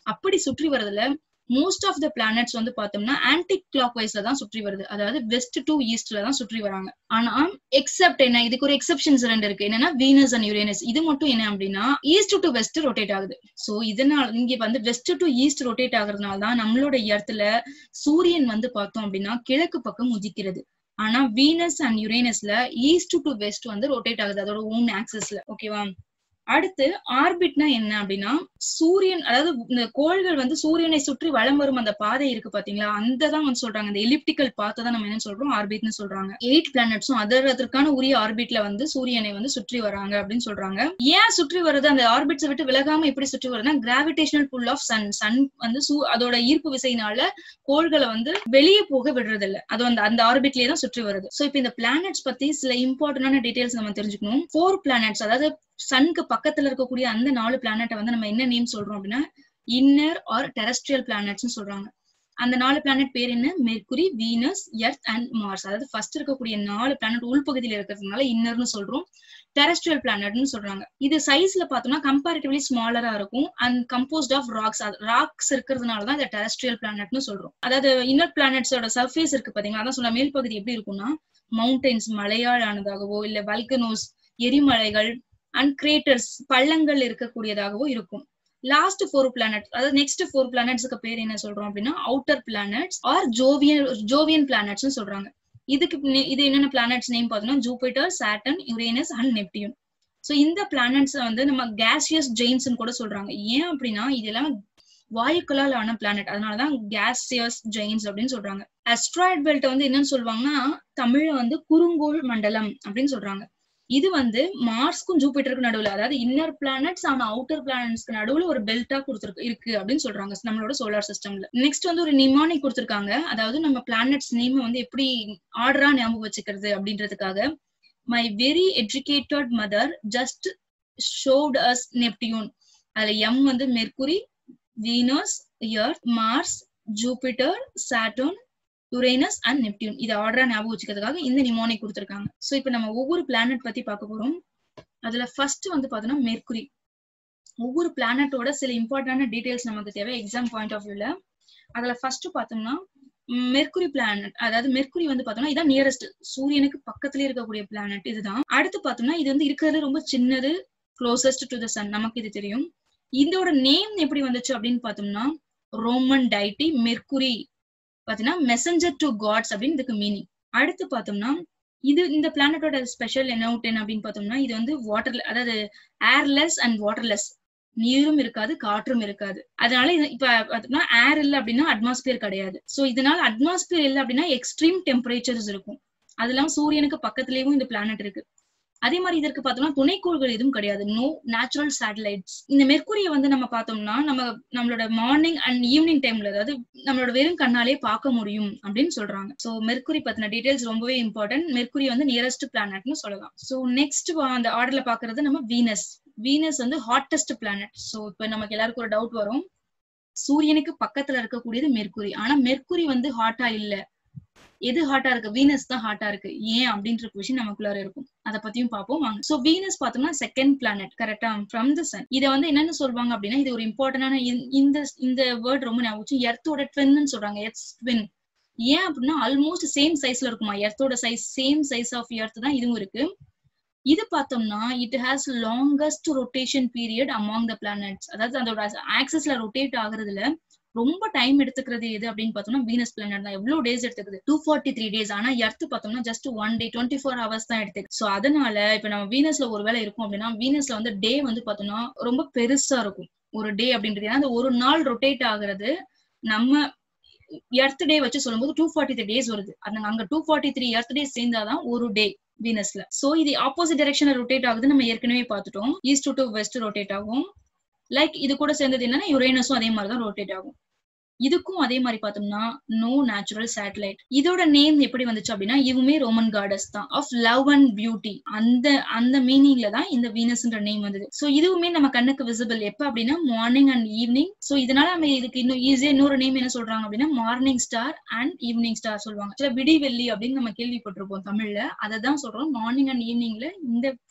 அப்படி சுற்றி வரதுல மோஸ்ட் ஆஃப் த பிளானட்ஸ் வந்து பார்த்தோம்னா ஆன்டி கிளாக் வைஸ்ல தான் சுற்றி வருது, அதாவது வெஸ்ட் டு ஈஸ்ட்ல தான் சுற்றி வராங்க. ஆனா எக்ஸப்ட் என்ன, இதுக்கு ஒரு எக்ஸெப்ஷன்ஸ் ரெண்டு இருக்கு. என்னன்னா வீனஸ் அண்ட் யுரேனஸ். இது மட்டும் என்ன அப்படின்னா ஈஸ்ட் டு வெஸ்ட் ரொட்டேட் ஆகுது. சோ இதனால இங்க வந்து வெஸ்ட் டு ஈஸ்ட் ரொட்டேட் ஆகுறதுனால தான் நம்மளோட இடத்துல சூரியன் வந்து பார்த்தோம் அப்படின்னா கிழக்கு பக்கம் உதிக்கிறது. ஆனா வீனஸ் அண்ட் யுரேனஸ்ல ஈஸ்ட் டு வெஸ்ட் வந்து ரொட்டேட் ஆகுது அதோட ஓன் ஆக்சஸ்ல. ஓகேவா? அடுத்து ஆர்பிட்னா என்ன அப்படின்னா சூரியன், அதாவது இந்த கோள்கள் வந்து சூரியனை சுற்றி வலம் வரும் அந்த பாதை இருக்கு பாத்தீங்களா, அந்த தான் வந்து சொல்றாங்க. இந்த எலிப்டிக்கல் பாத்தை தான் நம்ம என்ன சொல்றோம், ஆர்பிட்னு சொல்றாங்க. எயிட் பிளானட்ஸும் அதர் அதற்கான உரிய ஆர்பிட்ல வந்து சூரியனை வந்து சுற்றி வராங்க அப்படின்னு சொல்றாங்க. ஏன் சுற்றி வருது, அந்த ஆர்பிட்ஸை விட்டு விலகாம எப்படி சுற்றி வருதுன்னா gravitational pull of sun. Sun வந்து அதோட ஈர்ப்பு விசையினால கோள்களை வந்து வெளியே போக விடுறது இல்ல, அது வந்து அந்த ஆர்பிட்லயே தான் சுற்றி வருது. சோ இப்ப இந்த பிளானட்ஸ் பத்தி சில இம்பார்ட்டன்டான டீடைல்ஸ் நம்ம தெரிஞ்சுக்கணும். ஃபோர் பிளானட்ஸ், அதாவது சன்க்கு பக்கத்துல இருக்கக்கூடிய அந்த நாலு பிளானட்டை வந்து நம்ம என்ன நேம் சொல்றோம் அப்படின்னா இன்னர் ஆர் டெரஸ்ட்ரியல் பிளானட்ஸ் சொல்றாங்க. அந்த நாலு பிளானட் பேர் என்ன, Mercury, Venus, Earth and Mars. அதாவது ஃபர்ஸ்ட் இருக்கக்கூடிய நாலு பிளானட் உள்பகுதியில இருக்கிறதுனால இன்னர்னு சொல்றோம். டெரஸ்ட்ரியல் பிளானட்னு சொல்றாங்க. இது சைஸ்ல பார்த்தோம்னா கம்பேரிட்டிவ்லி ஸ்மாலரா இருக்கும் and composed of rocks. Rocks இருக்கிறதுனாலதான் இதை டெரஸ்ட்ரியல் பிளானட்னு சொல்றோம். அதாவது இன்னர் பிளானட்ஸோட சர்ஃபேஸ் இருக்கு பாத்தீங்களா, அதான் சொல்ல மேல் பகுதி எப்படி இருக்கும்னா மவுண்டன்ஸ் மலையால் ஆனதாகவோ இல்ல வல்கனோஸ் எரிமலைகள் அண்ட் கிரேட்டர்ஸ் பள்ளங்கள் இருக்கக்கூடியதாகவோ இருக்கும். லாஸ்ட் ஃபோர் பிளானட், அதாவது நெக்ஸ்ட் ஃபோர் பிளானட்ஸ்க்கு பேர் என்ன சொல்றோம் அப்படின்னா outer planets or Jovian Jovian planets சொல்றாங்க. இதுக்கு இது என்னென்ன பிளானட்ஸ் நேம் பார்த்தோம்னா Jupiter, Saturn, Uranus and Neptune. So இந்த பிளானட்ஸ் வந்து நம்ம கேசியஸ் ஜெயின்ஸ் கூட சொல்றாங்க. ஏன் அப்படின்னா இதெல்லாம் வாயுக்களால் ஆன பிளானட், அதனாலதான் கேசியஸ் ஜெயின்ஸ் அப்படின்னு சொல்றாங்க. அஸ்ட்ராய்ட் பெல்ட் வந்து என்னன்னு சொல்லுவாங்கன்னா தமிழ்ல வந்து குறுங்கோள் மண்டலம் அப்படின்னு சொல்றாங்க. இது வந்து மார்ஸ்க்கும் ஜூபிட்டருக்கும் நடுவுல, அதாவது இன்னர் பிளானட்ஸ் ஆனா அவுட்டர் பிளானட்ஸ்க்கு நடுவுல ஒரு பெல்ட்டா கொடுத்துருக்கு இருக்கு அப்படின்னு சொல்றாங்க நம்மளோட சோலார் சிஸ்டம்ல. நெக்ஸ்ட் வந்து ஒரு நிமானிக் கொடுத்திருக்காங்க, அதாவது நம்ம பிளானட்ஸ் நேம் வந்து எப்படி ஆர்டரா ஞாபகம் வச்சுக்கிறது அப்படின்றதுக்காக. My very educated mother just showed us Neptune. அதுல எம் வந்து Mercury, Venus, Earth, Mars, Jupiter, Saturn, Uranus and Neptune. இது ஆர்டரா ஞாபகம் வச்சுக்கிறதுக்காக இந்த நிமோனிக் கொடுத்திருக்காங்க. சோ இப்ப நம்ம ஒவ்வொரு பிளானட் பத்தி பார்க்க போறோம். அதுல ஃபர்ஸ்ட் வந்து பாத்தோம்னா மெர்க்குரி. ஒவ்வொரு பிளானட்டோட சில இம்பார்ட்டன்டான டீடைல்ஸ் நமக்கு தேவை எக்ஸாம் பாயிண்ட் ஆஃப் வியூல. அதுல ஃபர்ஸ்ட் பார்த்தோம்னா மெர்க்குரி பிளானட், அதாவது மெர்க்குரி வந்து பார்த்தோம்னா இதான் நியரஸ்ட், சூரியனுக்கு பக்கத்துலயே இருக்கக்கூடிய பிளானட் இதுதான். அடுத்து பார்த்தோம்னா இது வந்து இருக்கிறதுல ரொம்ப சின்னது, க்ளோசஸ்ட் டு த சன், நமக்கு இது தெரியும். இதோட நேம் எப்படி வந்துச்சு அப்படின்னு பார்த்தோம்னா ரோமன் டைட்டி மெர்க்குரி பாத்தீங்கன்னா மெசஞ்சர் டு காட்ஸ் அப்படின்னு இதுக்கு மீனிங். அடுத்து பார்த்தோம்னா இது இந்த பிளானட்டோட ஸ்பெஷல் என்ன அப்படின்னு பார்த்தோம்னா இது வந்து வாட்டர், அதாவது ஏர்லெஸ் அண்ட் வாட்டர்லெஸ், நீரும் இருக்காது காற்றும் இருக்காது. அதனால இப்ப பார்த்தோம்னா ஏர் இல்லை அப்படின்னா அட்மாஸ்பியர் கிடையாது. சோ இதனால அட்மாஸ்பியர் இல்லை அப்படின்னா எக்ஸ்ட்ரீம் டெம்பரேச்சர்ஸ் இருக்கும். அது இல்லாம சூரியனுக்கு பக்கத்துலயும் இந்த பிளானட் இருக்கு. அதே மாதிரி இதற்கு பார்த்தோம்னா துணைக்கோள்கள் எதுவும் கிடையாது, நோ நேச்சுரல் சேட்டலைட்ஸ். இந்த மெர்க்குரியை வந்து நம்ம பார்த்தோம்னா நம்ம நம்மளோட மார்னிங் அண்ட் ஈவினிங் டைம்ல, அதாவது நம்மளோட வெறும் கண்ணாலே பார்க்க முடியும் அப்படின்னு சொல்றாங்க. சோ மெர்க்குரி பத்தின டீடைல்ஸ் ரொம்பவே இம்பார்ட்டன்ட். மெர்க்குரி வந்து நியரஸ்ட் பிளானட்னு சொல்லலாம். சோ நெக்ஸ்ட் அந்த ஆர்டர்ல பாக்குறது நம்ம வீனஸ். வீனஸ் வந்து ஹாட்டஸ்ட் பிளானட். சோ இப்ப நமக்கு எல்லாருக்கும் ஒரு டவுட் வரும், சூரியனுக்கு பக்கத்துல இருக்கக்கூடியது மெர்க்குரி, ஆனா மெர்க்குரி வந்து ஹாட்டா இல்ல, எது ஹாட்டா இருக்கு, வீனஸ் தான் ஹாட்டா இருக்கு. ஏன் அப்படின்ற கொஸ்டின் நமக்குள்ளார இருக்கும், அதை பத்தியும் பார்ப்போம் வாங்க. சோ வீனஸ் பார்த்தோம்னா செகண்ட் பிளானட் கரெக்டா ஃப்ரம் த சன். இதை வந்து என்னன்னு சொல்வாங்க அப்படின்னா இது ஒரு இம்பார்ட்டன்டான இந்த இந்த வேர்ட் ரொம்ப ஞாபகம், எர்த்தோட ட்வின்னு சொல்றாங்க. எர்த் ட்வின் ஏன் அப்படின்னா ஆல்மோஸ்ட் சேம் சைஸ்ல இருக்குமா, எர்த்தோட size same size of earth தான் இதுவும் இருக்கு. இது பார்த்தோம்னா it has longest rotation period among the planets, அதாவது அதோட ஆக்சஸ்ல ரொட்டேட் ஆகுறதுல ரொம்ப டைம் எடுத்துக்கிறது எது அப்படின்னு பார்த்தோம்னா வீனஸ் பிளானட் தான். எவ்வளவு டேஸ் எடுத்துக்குது, டூ ஃபார்ட்டி த்ரீ டேஸ். ஆனா எர்த் பார்த்தோம்னா just one day twenty four hours தான் எடுத்துக்கு. சோ அதனால இப்ப நம்ம வீனஸ்ல ஒரு வேலை இருக்கும் அப்படின்னா வீனஸ்ல வந்து டே வந்து பார்த்தோம்னா ரொம்ப பெருசா இருக்கும் ஒரு டே அப்படின்றது. ஏன்னா அந்த ஒரு நாள் ரொட்டேட் ஆகுறது நம்ம எர்த் டே வச்சு சொல்லும்போது டூ ஃபார்ட்டி த்ரீ டேஸ் வருது. அந்த அங்க two forty three earth days சேர்ந்தாதான் ஒரு டே வீனஸ்ல. சோ இது ஆப்போசிட் டைரக்ஷன்ல ரொட்டேட் ஆகுது, நம்ம ஏற்கனவே பார்த்துட்டோம். ஈஸ்ட் டு வெஸ்ட் ரொட்டேட் ஆகும். லைக் இது கூட சேர்ந்தது என்னன்னா யுரேனஸும் அதே மாதிரிதான் ரொட்டேட் ஆகும். இதுக்கும் அதே மாதிரி பார்த்தோம்னா நோ நேச்சுரல் சேட்டலைட். இதோட நேம் எப்படி வந்துச்சு அப்படின்னா இவுமே ரோமன் காடஸ் தான், ஆஃப் லவ் அண்ட் பியூட்டி. அந்த அந்த மீனிங்ல தான் இந்த வீனஸ்ன்ற நேம் வந்தது. சோ இதுவுமே நம்ம கண்ணுக்கு விசிபிள் எப்ப அப்படின்னா மார்னிங் அண்ட் ஈவினிங். சோ இதனால நம்ம இதுக்கு இன்னும் ஈஸியா இன்னொரு நேம் என்ன சொல்றாங்க அப்படின்னா morning star and evening star சொல்லுவாங்க. விடிவெள்ளி அப்படின்னு நம்ம கேள்விப்பட்டிருப்போம் தமிழ்ல, அதை தான் சொல்றோம். மார்னிங் அண்ட் ஈவினிங்ல இந்த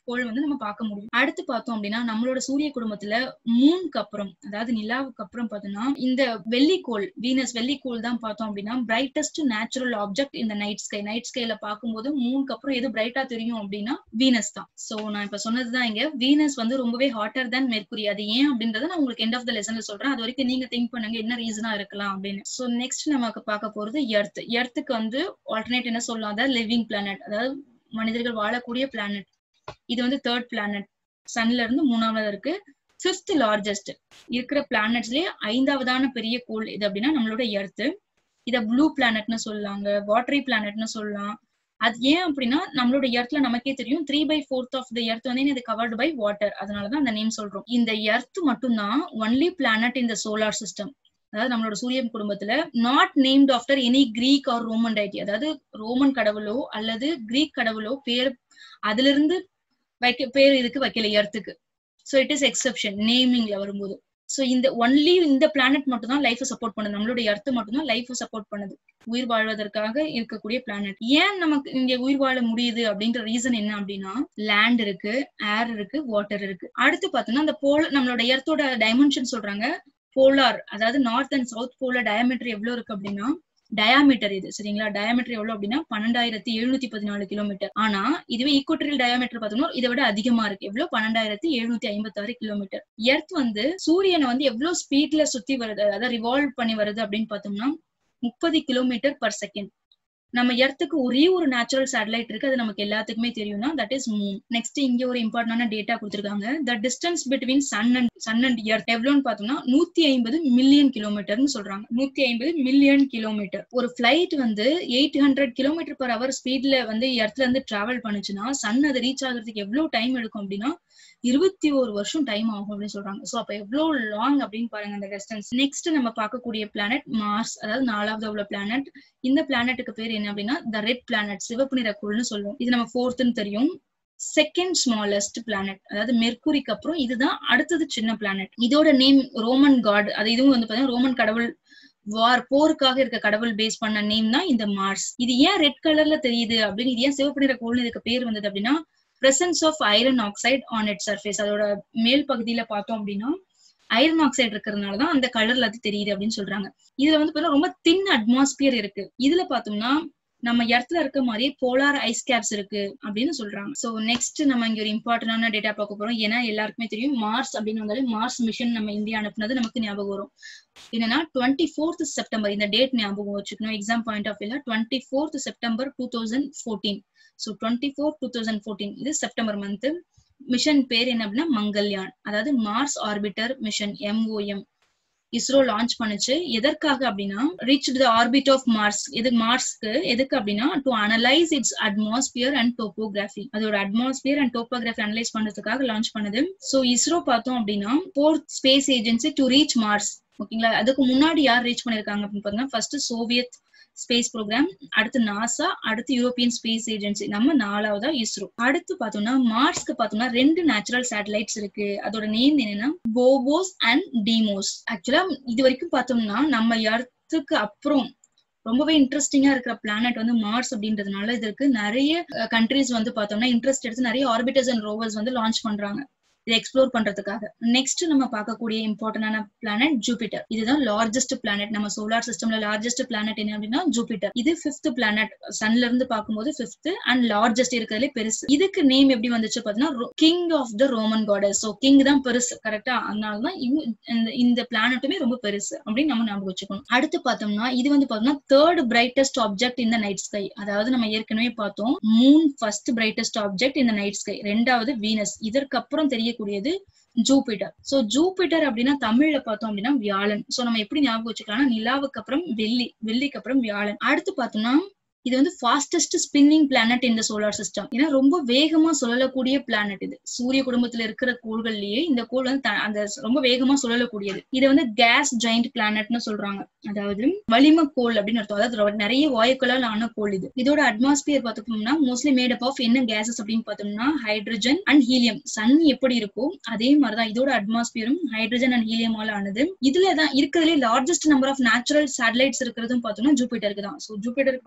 கோள் வந்து நம்ம பார்க்க முடியும். அடுத்து பார்த்தோம் அப்படின்னா நம்மளோட சூரிய குடும்பத்துல மூணுக்கு அப்புறம் அதாவது நிலாவுக்கு அப்புறம் பார்த்தோம்னா இந்த வெள்ளிக்கோள் வீனஸ் வெள்ளிக்கோள் தான் பார்த்தோம் அப்படின்னா பிரைட்டஸ்ட் நேச்சுரல் ஆப்ஜெக்ட் இந்த நைட் ஸ்கை. நைட் ஸ்கைல பார்க்கும்போது மூணுக்கு அப்புறம் எது பிரைட்டா தெரியும் அப்படின்னா வீனஸ் தான். சோ நான் இப்ப சொன்னதுதான் இங்க வீனஸ் வந்து ரொம்பவே ஹாட்டர் தேன் மெர்க்குரி. அது ஏன் அப்படின்றத நான் உங்களுக்கு எண்ட் ஆஃப் த லெசன்ல சொல்றேன். அது வரைக்கும் நீங்க திங்க் பண்ணுங்க என்ன ரீசனா இருக்கலாம் அப்படின்னு. சோ நெக்ஸ்ட் நமக்கு பார்க்க போறது எர்த். எர்த்துக்கு வந்து ஆல்டர்னேட் என்ன சொல்லலாம், அதாவது லிவிங் பிளானட், அதாவது மனிதர்கள் வாழக்கூடிய பிளானட். இது வந்து தேர்ட் பிளானட், சன்ல இருந்து மூணாவது இருக்கு. பிப்த் லார்ஜஸ்ட் இருக்கிற பிளானட்ஸ்லயே ஐந்தாவதான பெரிய கோள் இது அப்படின்னா நம்மளோட எர்த். இத ப்ளூ பிளானட்னு சொல்லலாங்க, வாட்டரி பிளானட்னு சொல்லலாம். அது ஏன் அப்படின்னா நம்மளோட எர்த்ல நமக்கே தெரியும் three by fourth of the earth வந்து இது கவர்டு பை வாட்டர், அதனாலதான் அந்த நேம் சொல்றோம். இந்த எர்த் மட்டும்தான் only planet in the solar system, அதாவது நம்மளோட சூரியன் குடும்பத்துல not named after any Greek or Roman deity, அதாவது ரோமன் கடவுளோ அல்லது கிரீக் கடவுளோ பேர் அதுல இருந்து வைக்க பேர் இதுக்கு வைக்கல எர்த்துக்கு. சோ இட் இஸ் எக்ஸெப்ஷன் நேமிங்ல வரும்போது. சோ இந்த ஒன்லி இந்த பிளானட் மட்டும் தான் லைஃப் சப்போர்ட் பண்ணுது, நம்மளோட எர்த் மட்டும் தான் லைஃப் சப்போர்ட் பண்ணுது, உயிர் வாழ்வதற்காக இருக்கக்கூடிய பிளானட். ஏன் நமக்கு இங்க உயிர் வாழ முடியுது அப்படின்ற ரீசன் என்ன அப்படின்னா லேண்ட் இருக்கு, ஏர் இருக்கு, வாட்டர் இருக்கு. அடுத்து பாத்தோம்னா அந்த போல் நம்மளோட எர்த்தோட டைமென்ஷன் சொல்றாங்க. போலார் அதாவது north and south pole diameter எவ்வளவு இருக்கு அப்படின்னா டயாமீட்டர் இது சரிங்களா, டயாமீட்டர் எவ்வளவு அப்படின்னா பன்னெண்டாயிரத்தி எழுநூத்தி பதினாலு கிலோமீட்டர். ஆனா இதுவே ஈக்குவட்டரியல் டயாமீட்டர் பார்த்தோம்னா இதை விட அதிகமா இருக்கு. எவ்வளவு பன்னெண்டாயிரத்தி எழுநூத்தி ஐம்பத்தி ஆறு கிலோமீட்டர். எர்த் வந்து சூரியனை வந்து எவ்வளவு ஸ்பீட்ல சுத்தி வருது, அதாவது ரிவால்வ் பண்ணி வருது அப்படின்னு பார்த்தோம்னா முப்பது கிலோமீட்டர் பர் செகண்ட். நம்ம எர்த்துக்கு ஒரே ஒரு நேச்சுரல் சேட்டலைட் இருக்கு, அது நமக்கு எல்லாத்துக்குமே தெரியும்னா தட் இஸ் மூன். நெக்ஸ்ட் இங்க ஒரு இம்பார்ட்டன்டான டேட்டா கொடுத்திருக்காங்க. The distance between sun and sun and earth எவ்வளவுன்னு பார்த்தோம்னா நூத்தி ஐம்பது மில்லியன் கிலோமீட்டர்னு சொல்றாங்க. நூத்தி ஐம்பது மில்லியன் கிலோமீட்டர். ஒரு பிளைட் வந்து eight hundred kilometre per hour ஸ்பீட்ல வந்து எர்த்ல இருந்து டிராவல் பண்ணுச்சுன்னா சன் அதை ரீச் ஆகிறதுக்கு எவ்வளவு டைம் எடுக்கும் அப்படின்னா இருபத்தி ஒரு வருஷம் டைம் ஆகும் அப்படின்னு சொல்றாங்க. சோ அப்ப எவ்வளவு லாங் அப்படின்னு பாருங்க அந்த டிஸ்டன்ஸ். நெக்ஸ்ட் நம்ம பார்க்கக்கூடிய பிளானட் மார்ஸ், அதாவது நாலாவது உள்ள பிளானட். இந்த பிளானட்டுக்கு பேர் என்ன அப்படின்னா த ரெட் பிளானட், சிவப்பு நிற கோள்னு சொல்லுவோம். இது நம்ம ஃபோர்த்னு தெரியும். செகண்ட் ஸ்மாலஸ்ட் பிளானட், அதாவது மெர்க்குரிக்கு அப்புறம் இதுதான் அடுத்தது சின்ன பிளானட். இதோட நேம் ரோமன் காட், அது இதுவும் வந்து பாத்தீங்கன்னா ரோமன் கடவுள் வார் போருக்காக இருக்க கடவுள் பேஸ் பண்ண நேம் தான் இந்த மார்ஸ். இது ஏன் ரெட் கலர்ல தெரியுது அப்படின்னு, இது ஏன் சிவப்பு நிற கோள்னு இதுக்கு பேர் வந்தது அப்படின்னா presence of iron oxide on its surface. அதோட மேல் பகுதியில பார்த்தோம் அப்படின்னா ஐரன் ஆக்சைடு இருக்கிறதுனாலதான் அந்த கலர்ல அது தெரியுது அப்படின்னு சொல்றாங்க. இதுல வந்து ரொம்ப தின் அட்மாஸ்பியர் இருக்கு. இதுல பார்த்தோம்னா நம்ம எர்த்ல இருக்க மாதிரி போலார் ஐஸ் கேப்ஸ் இருக்கு அப்படின்னு சொல்றாங்க. சோ நெக்ஸ்ட் நம்ம இங்க ஒரு இம்பார்ட்டன்டான டேட்டா பார்க்க போறோம். ஏன்னா எல்லாருக்குமே தெரியும் மார்ஸ் அப்படின்னு வந்தாலே மார்ஸ் மிஷன் நம்ம இந்தியா அனுப்புனது நமக்கு ஞாபகம் வரும். என்னன்னா டுவெண்ட்டி ஃபோர்த் செப்டம்பர் இந்த டேட் ஞாபகம் வச்சுக்கணும் எக்ஸாம் பாயிண்ட் ஆஃப் வியூல. Twenty fourth September two thousand fourteen. So twenty four two thousand fourteen இது செப்டம்பர் மந்த். மிஷன் பேர் என்ன அப்படின்னா மங்கள்யான், அதாவது Mars orbiter mission MOM ISRO launch பண்ணுச்சு. எதற்காக அப்படின்னா reach the orbit of Mars. இது மார்ஸ்க்கு எதுக்கு அப்படின்னா to analyse its atmosphere and topography, அதோட அட்மாஸ்பியர் அண்ட் டோபோகிராஃபி அனலைஸ் பண்றதுக்காக லான்ச் பண்ணுது. சோ இஸ்ரோ பார்த்தோம் அப்படின்னா fourth space agency to reach Mars. ஓகேங்களா, அதுக்கு முன்னாடி யார் ரீச் பண்ணிருக்காங்க அப்படின்னு பாத்தீங்கன்னா ஃபர்ஸ்ட் சோவியத் ஸ்பேஸ் ப்ரோக்ராம், அடுத்து நாசா, அடுத்து யூரோப்பியன் ஸ்பேஸ் ஏஜென்சி, நம்ம நாலாவதா இஸ்ரோ. அடுத்து பார்த்தோம்னா மார்ஸ்க்கு பார்த்தோம்னா ரெண்டு நேச்சுரல் சேட்டலைட்ஸ் இருக்கு. அதோட நேம் என்னன்னா போபோஸ் அண்ட் டீமோஸ். ஆக்சுவலா இது வரைக்கும் பார்த்தோம்னா நம்ம எர்த்துக்கு அப்புறம் ரொம்பவே இன்ட்ரெஸ்டிங்கா இருக்கிற பிளானட் வந்து மார்ஸ் அப்படின்றதுனால இதற்கு நிறைய கண்ட்ரிஸ் வந்து பார்த்தோம்னா இன்ட்ரெஸ்ட் எடுத்து நிறைய ஆர்பிட்டர்ஸ் அண்ட் ரோவர்ஸ் வந்து லான்ச் பண்றாங்க இதை எக்ஸ்ப்ளோர் பண்றதுக்காக. நெக்ஸ்ட் நம்ம பார்க்கக்கூடிய இம்பார்ட்டன்டான பிளானட் ஜூபிட்டர். இதுதான் லார்ஜஸ்ட் பிளானட் நம்ம சோலார் சிஸ்டம்ல. லார்ஜஸ்ட் பிளானட் என்ன அப்படின்னா ஜூபிட்டர். இது பிப்த் பிளானட், சன்ல இருந்து பார்க்கும்போது பிப்த் அண்ட் லார்ஜஸ்ட் இருக்கிறதுலே பெருசு. இதுக்கு நேம் எப்படி வந்துச்சு பாத்தீங்கன்னா king of the Roman gods. So king தான் பெருசு கரெக்டா, அதனாலதான் இந்த பிளானட்டுமே ரொம்ப பெருசு அப்படின்னு நம்ம ஞாபகம் வச்சுக்கணும். அடுத்து பார்த்தோம்னா இது வந்து பார்த்தோம்னா தேர்ட் பிரைட்டஸ்ட் ஆப்ஜெக்ட் இந்த நைட் ஸ்கை. அதாவது நம்ம ஏற்கனவே பார்த்தோம் மூன் ஃபர்ஸ்ட் பிரைட்டஸ்ட் ஆப்ஜெக்ட் இந்த நைட் ஸ்கை, ரெண்டாவது வீனஸ், இதற்கு அப்புறம் தெரிய கூடியது ஜூபிட்டர். சோ ஜூபிட்டர் அப்படின்னா தமிழ்ல பார்த்தோம் அப்படின்னா வியாழன். சோ நம்ம எப்படி ஞாபகம் வச்சுக்கலாம், நிலாவுக்கு அப்புறம் வெள்ளி, வெள்ளிக்கு அப்புறம் வியாழன். அடுத்து பார்த்தோம்னா இது வந்து ஃபாஸ்டஸ்ட் ஸ்பின்னிங் பிளானட் இந்த சோலார் சிஸ்டம். ஏன்னா ரொம்ப வேகமா சுழலக்கூடிய பிளானட் இது. சூரிய குடும்பத்துல இருக்கிற கோள்கள்லயே இந்த கோள் வந்து அந்த ரொம்ப வேகமா சுழலக்கூடியது. இதை வந்து கேஸ் ஜெயிண்ட் பிளானட்னு சொல்றாங்க, அதாவது வளிம கோள் அப்படின்னு அர்த்தம். அதாவது நிறைய வாயுக்களால் ஆன கோள் இது. இதோட அட்மாஸ்பியர் பார்த்தோம்னா மோஸ்ட்லி மேட் அப் ஆஃப் என்ன கேசஸ் அப்படின்னு பார்த்தோம்னா ஹைட்ரஜன் அண்ட் ஹீலியம். சன் எப்படி இருக்கோ அதே மாதிரிதான் இதோட அட்மாஸ்பியரும் ஹைட்ரஜன் அண்ட் ஹீலியமால ஆனது. இதுலதான் இருக்கிறதுலே largest number of natural satellites இருக்கிறதும் பார்த்தோம்னா ஜூபிட்டருக்கு தான். சோ ஜூபிட்டருக்கு பார்க்கும்போது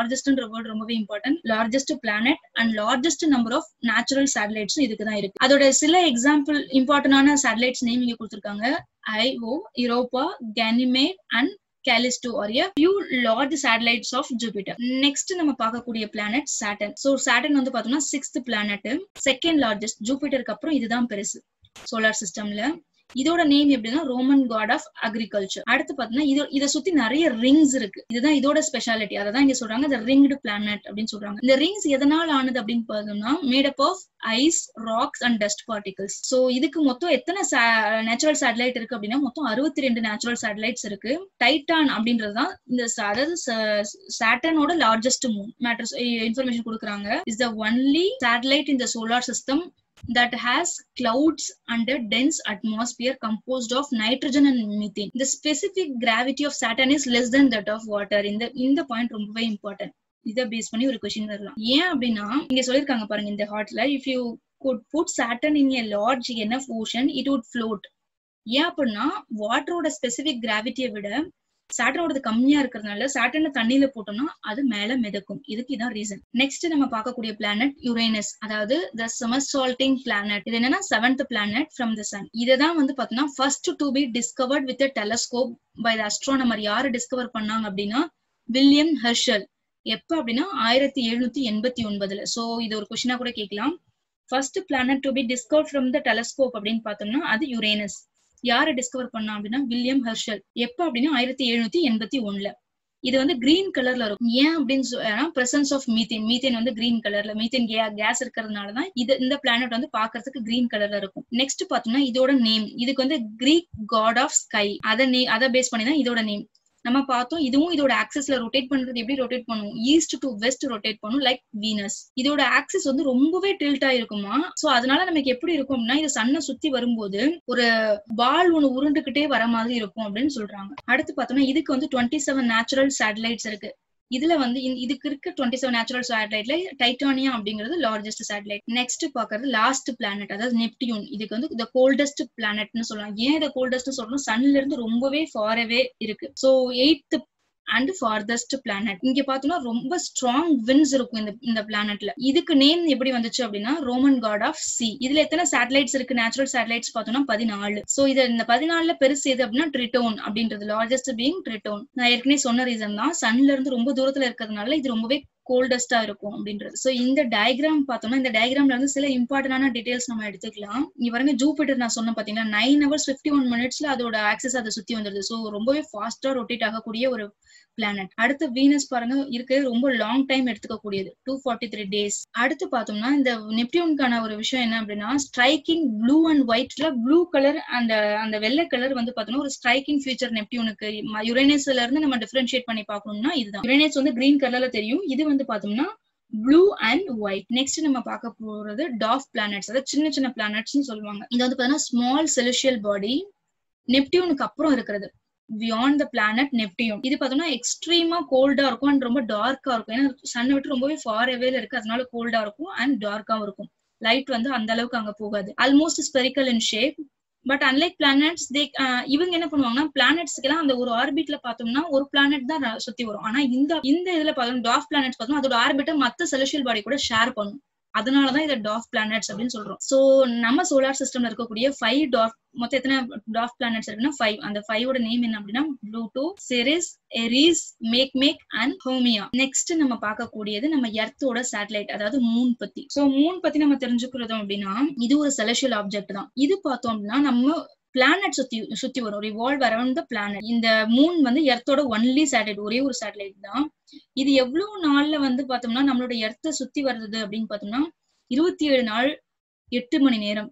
லார்ஜஸ்ட்ன்ற வேர்ட் ரொம்பவே important. Largest planet and largest number of natural சேட்டலைட்ஸும் இதுக்கு தான் இருக்கு. அதோட சில எக்ஸாம்பிள் இம்பார்ட்டன்டான சேட்டலைட்ஸ் நேம் இங்க கொடுத்துருக்காங்க. Io, Europa, Ganymede and Callisto or a few large satellites of Jupiter. Next நம்ம பார்க்கக்கூடிய planet Saturn. So Saturn வந்து பார்த்தோம்னா sixth planet, second largest. ஜூபிட்டருக்கு அப்புறம் இதுதான் பெருசு சோலார் சிஸ்டம்ல. இதோட நேம் எப்படின்னா ரோமன் காட் ஆஃப் அக்ரிகல்ச்சர். அடுத்து பாத்தீங்கன்னா இது இதை சுத்தி நிறைய ரிங்ஸ் இருக்கு. இதுதான் இதோட ஸ்பெஷாலிட்டி. அதான் இங்க சொல்றாங்க the ringed planet அப்படின்னு சொல்றாங்க. இந்த ரிங்ஸ் எதனால ஆனது அப்படின்னு பார்த்தோம்னா made up of ice, rocks and dust particles. So இதுக்கு மொத்தம் எத்தனை நேச்சுரல் சேட்டலைட் இருக்கு அப்படின்னா மொத்தம் அறுபத்தி ரெண்டு நேச்சுரல் சேட்டலைட்ஸ் இருக்கு. டைட்டான் அப்படின்றதுதான் இந்த அதாவது சாட்டர்னோட லார்ஜஸ்ட் மூன். மேட்டர்ஸ் இன்ஃபர்மேஷன் கொடுக்குறாங்க. Is the only satellite in the solar system that has clouds and a dense atmosphere composed of nitrogen and methane. The specific gravity of Saturn is less than that of water. இந்த இந்த point ரொம்பவே important. இதை base பண்ணி ஒரு question வரலாம். ஏன் அப்படின்னா இங்க சொல்லிருக்காங்க பாருங்க இந்த ஹார்ட்ல, if you could put Saturn in a large enough ocean it would float. ஏன் அப்படின்னா வாட்டரோட ஸ்பெசிபிக் கிராவிட்டியை விட சாட்டர்னோட கம்மியா இருக்கிறதுனால சாட்டர்ன தண்ணியில போட்டோம்னா அது மேல மிதக்கும். இதுக்கு இதான் ரீசன். நெக்ஸ்ட் நம்ம பார்க்கக்கூடிய பிளானட் யுரேனஸ், அதாவது த சமர்சால்டிங் பிளானட். இது என்னன்னா seventh planet from the sun. இததான் வந்து பாத்தீங்கன்னா first to be discovered with telescope by the astronomer. யாரு டிஸ்கவர் பண்ணாங்க அப்படின்னா வில்லியம் ஹெர்ஷல். எப்ப அப்படின்னா ஆயிரத்தி எழுநூத்தி எண்பத்தி ஒன்பதுல. சோ இது ஒரு கொஸ்டினா கூட கேட்கலாம். First planet to be discovered from the telescope அப்படின்னு பார்த்தோம்னா அது யுரேனஸ். யாரை டிஸ்கவர் பண்ணா அப்படின்னா வில்லியம் ஹெர்ஷல். எப்ப அப்படின்னா ஆயிரத்தி எழுநூத்தி எண்பத்தி ஒண்ணுல. இது வந்து கிரீன் கலர்ல இருக்கும். ஏன் அப்படின்னு சொன்னா பிரசன்ஸ் ஆஃப் மீத்தேன். மீத்தேன் வந்து கிரீன் கலர்ல, மீத்தேன் கேஸ் இருக்கிறதுனாலதான் இது இந்த பிளானட் வந்து பாக்குறதுக்கு கிரீன் கலர்ல இருக்கும். நெக்ஸ்ட் பாத்தோம்னா இதோட நேம், இதுக்கு வந்து கிரீக் காட் ஆஃப் ஸ்கை. அதை நே அதை பேஸ் பண்ணி தான் இதோட நேம். நம்ம பார்த்தோம் இதுவும் இதோட ஆக்சிஸ்ல ரொட்டேட் பண்றது எப்படி ரொட்டேட் பண்ணும், ஈஸ்ட் டு வெஸ்ட் ரொட்டேட் பண்ணும் லைக் வீனஸ். இதோட ஆக்சிஸ் வந்து ரொம்பவே டில்ட் ஆயிருக்குமா. சோ அதனால நமக்கு எப்படி இருக்கும்னா இது சன்னை சுத்தி வரும்போது ஒரு பால் ஒண்ணு உருண்டுகிட்டே வர மாதிரி இருக்கும் அப்படின்னு சொல்றாங்க. அடுத்து பார்த்தோம்னா இதுக்கு வந்து டுவெண்ட்டி செவன் நேச்சுரல் சேட்டலைட்ஸ் இருக்கு. இதுல வந்து இதுக்கு இருக்க டுவெண்ட்டி செவன் நேச்சுரல் சேட்டலைட்ல டைட்டானியா அப்படிங்கிறது லார்ஜஸ்ட் சேட்டலைட். நெக்ஸ்ட் பாக்குறது லாஸ்ட் பிளானட், அதாவது நெப்டியூன். இதுக்கு வந்து த கோல்டஸ்ட் பிளானட்னு சொல்லலாம். ஏன் இதை கோல்டஸ்ட் சொல்லணும், சன்ல இருந்து ரொம்பவே ஃபாரவே இருக்கு. So eighth and farthest planet. இங்க பாத்தோம்னா ரொம்ப ஸ்ட்ராங் விண்ட்ஸ் இருக்கும் இந்த இந்த பிளானட்ல. இதுக்கு நேம் எப்படி வந்துச்சு அப்படின்னா ரோமன் காட் ஆஃப் சி. இதுல எத்தனை சேட்டலைட்ஸ் இருக்கு, நேச்சுரல் சேட்டலைட்ஸ் பார்த்தோம்னா பதினாலு. சோ இது இந்த பதினாலுல பெருசு எது அப்படின்னா ட்ரிட்டோன் அப்படின்றது. Largest being Triton. நான் ஏற்கனவே சொன்ன ரீசன் தான், சன்ல இருந்து ரொம்ப தூரத்துல இருக்கிறதுனால இது ரொம்பவே கோல்டஸ்டா இருக்கும் அப்படின்றது. சோ இந்த டயக்ராம் பார்த்தோம்னா இந்த டயக்ராம்ல வந்து சில இம்பார்ட்டன்டான டீடைல்ஸ் நம்ம எடுத்துக்கலாம். இங்க பாருங்க ஜூபிட்டர் நான் சொன்ன பாத்தீங்கன்னா நைன் ஹவர்ஸ் பிப்டி ஒன் மினிட்ஸ்ல அதோட ஆக்சஸ் அதை சுத்தி வந்துருது. சோ ரொம்பவே ஃபாஸ்டா ரொட்டேட் ஆகக்கூடிய ஒரு பிளானட். அடுத்து வீனஸ் பாருங்க இருக்கு, ரொம்ப லாங் டைம் எடுத்துக்கக்கூடியது, டூ ஃபார்ட்டி த்ரீ டேஸ். அடுத்து பார்த்தோம்னா இந்த நெப்டியூனுக்கான ஒரு விஷயம் என்ன அப்படின்னா ஸ்ட்ரைக்கிங் ப்ளூ அண்ட் ஒயிட்ல ப்ளூ கலர் அந்த அந்த வெள்ளை கலர் வந்து பார்த்தோம்னா ஒரு ஸ்ட்ரைக்கிங் ஃபீச்சர் நெப்டியூனுக்கு. யுரேனஸ்ல இருந்து நம்ம டிஃபரன்ஷியேட் பண்ணி பார்க்கணும்னா இதுதான். யுரேனஸ் வந்து கிரீன் கலர்ல தெரியும், இது வந்து பார்த்தோம்னா ப்ளூ அண்ட் ஒயிட். நெக்ஸ்ட் நம்ம பார்க்க போறது டார்க் பிளானட்ஸ், அதாவது சின்ன சின்ன பிளானட்ஸ்னு சொல்லுவாங்க. இது வந்து பார்த்தோம்னா ஸ்மால் செலஸ்டியல் பாடி. நெப்டியூனுக்கு அப்புறம் இருக்கிறது பியாண்ட் த பிளானட் நெப்டியூன். இது பார்த்தோம்னா எக்ஸ்ட்ரீமா கோல்டா இருக்கும் அண்ட் ரொம்ப டார்க்கா இருக்கும். ஏன்னா சன்னை விட்டு ரொம்பவே ஃபார் அவேல இருக்கு, அதனால கோல்டா இருக்கும் அண்ட் டார்க்காவும் இருக்கும். லைட் வந்து அந்த அளவுக்கு அங்க போகாது. Almost spherical in shape. But unlike planets they இவங்க என்ன பண்ணுவாங்கன்னா பிளானட்ஸ்க்கு எல்லாம் அந்த ஒரு ஆர்பிட்ல பார்த்தோம்னா ஒரு பிளானட் தான் சுத்தி வரும். ஆனா இந்த இந்த இதுல பார்த்தோம்னா டார்க் பிளானட்ஸ் பார்த்தோம்னா அதோட ஆர்பிட்டை மத்த செலஸ்டியல் பாடி கூட ஷேர் பண்ணும். அதனாலதான் இதை டார்க் பிளானட்ஸ் அப்படின்னு சொல்றோம். சோ நம்ம சோலார் சிஸ்டம்ல இருக்கக்கூடிய ஃபைவ் டார்க், மொத்தம் எத்தனை டார்க் பிளானட்ஸ் இருக்குன்னா ஃபைவ். அந்த ஃபைவோட நேம் என்ன அப்படின்னா Pluto, Ceres, Eris, Makemake and Haumea. Next நம்ம பார்க்கக்கூடியது நம்ம எர்த்தோட சேட்டலைட், அதாவது மூன் பத்தி. சோ மூன் பத்தி நம்ம தெரிஞ்சுக்கிறோம் அப்படின்னா இது ஒரு செலஸ்டியல் ஆப்ஜெக்ட் தான். இது பார்த்தோம் அப்படின்னா நம்ம பிளானட் சுத்தி சுத்தி வரும், ரிவால்வ் அரவுண்ட் த பிளானட். இந்த மூன் வந்து எர்த்தோட ஒன்லி சேட்டலைட், ஒரே ஒரு சேட்டலைட் தான். இது எவ்வளவு நாள்ல வந்து பார்த்தோம்னா நம்மளோட எர்த்த சுத்தி வருது அப்படின்னு பார்த்தோம்னா இருபத்தி ஏழு நாள் எட்டு மணி நேரம்.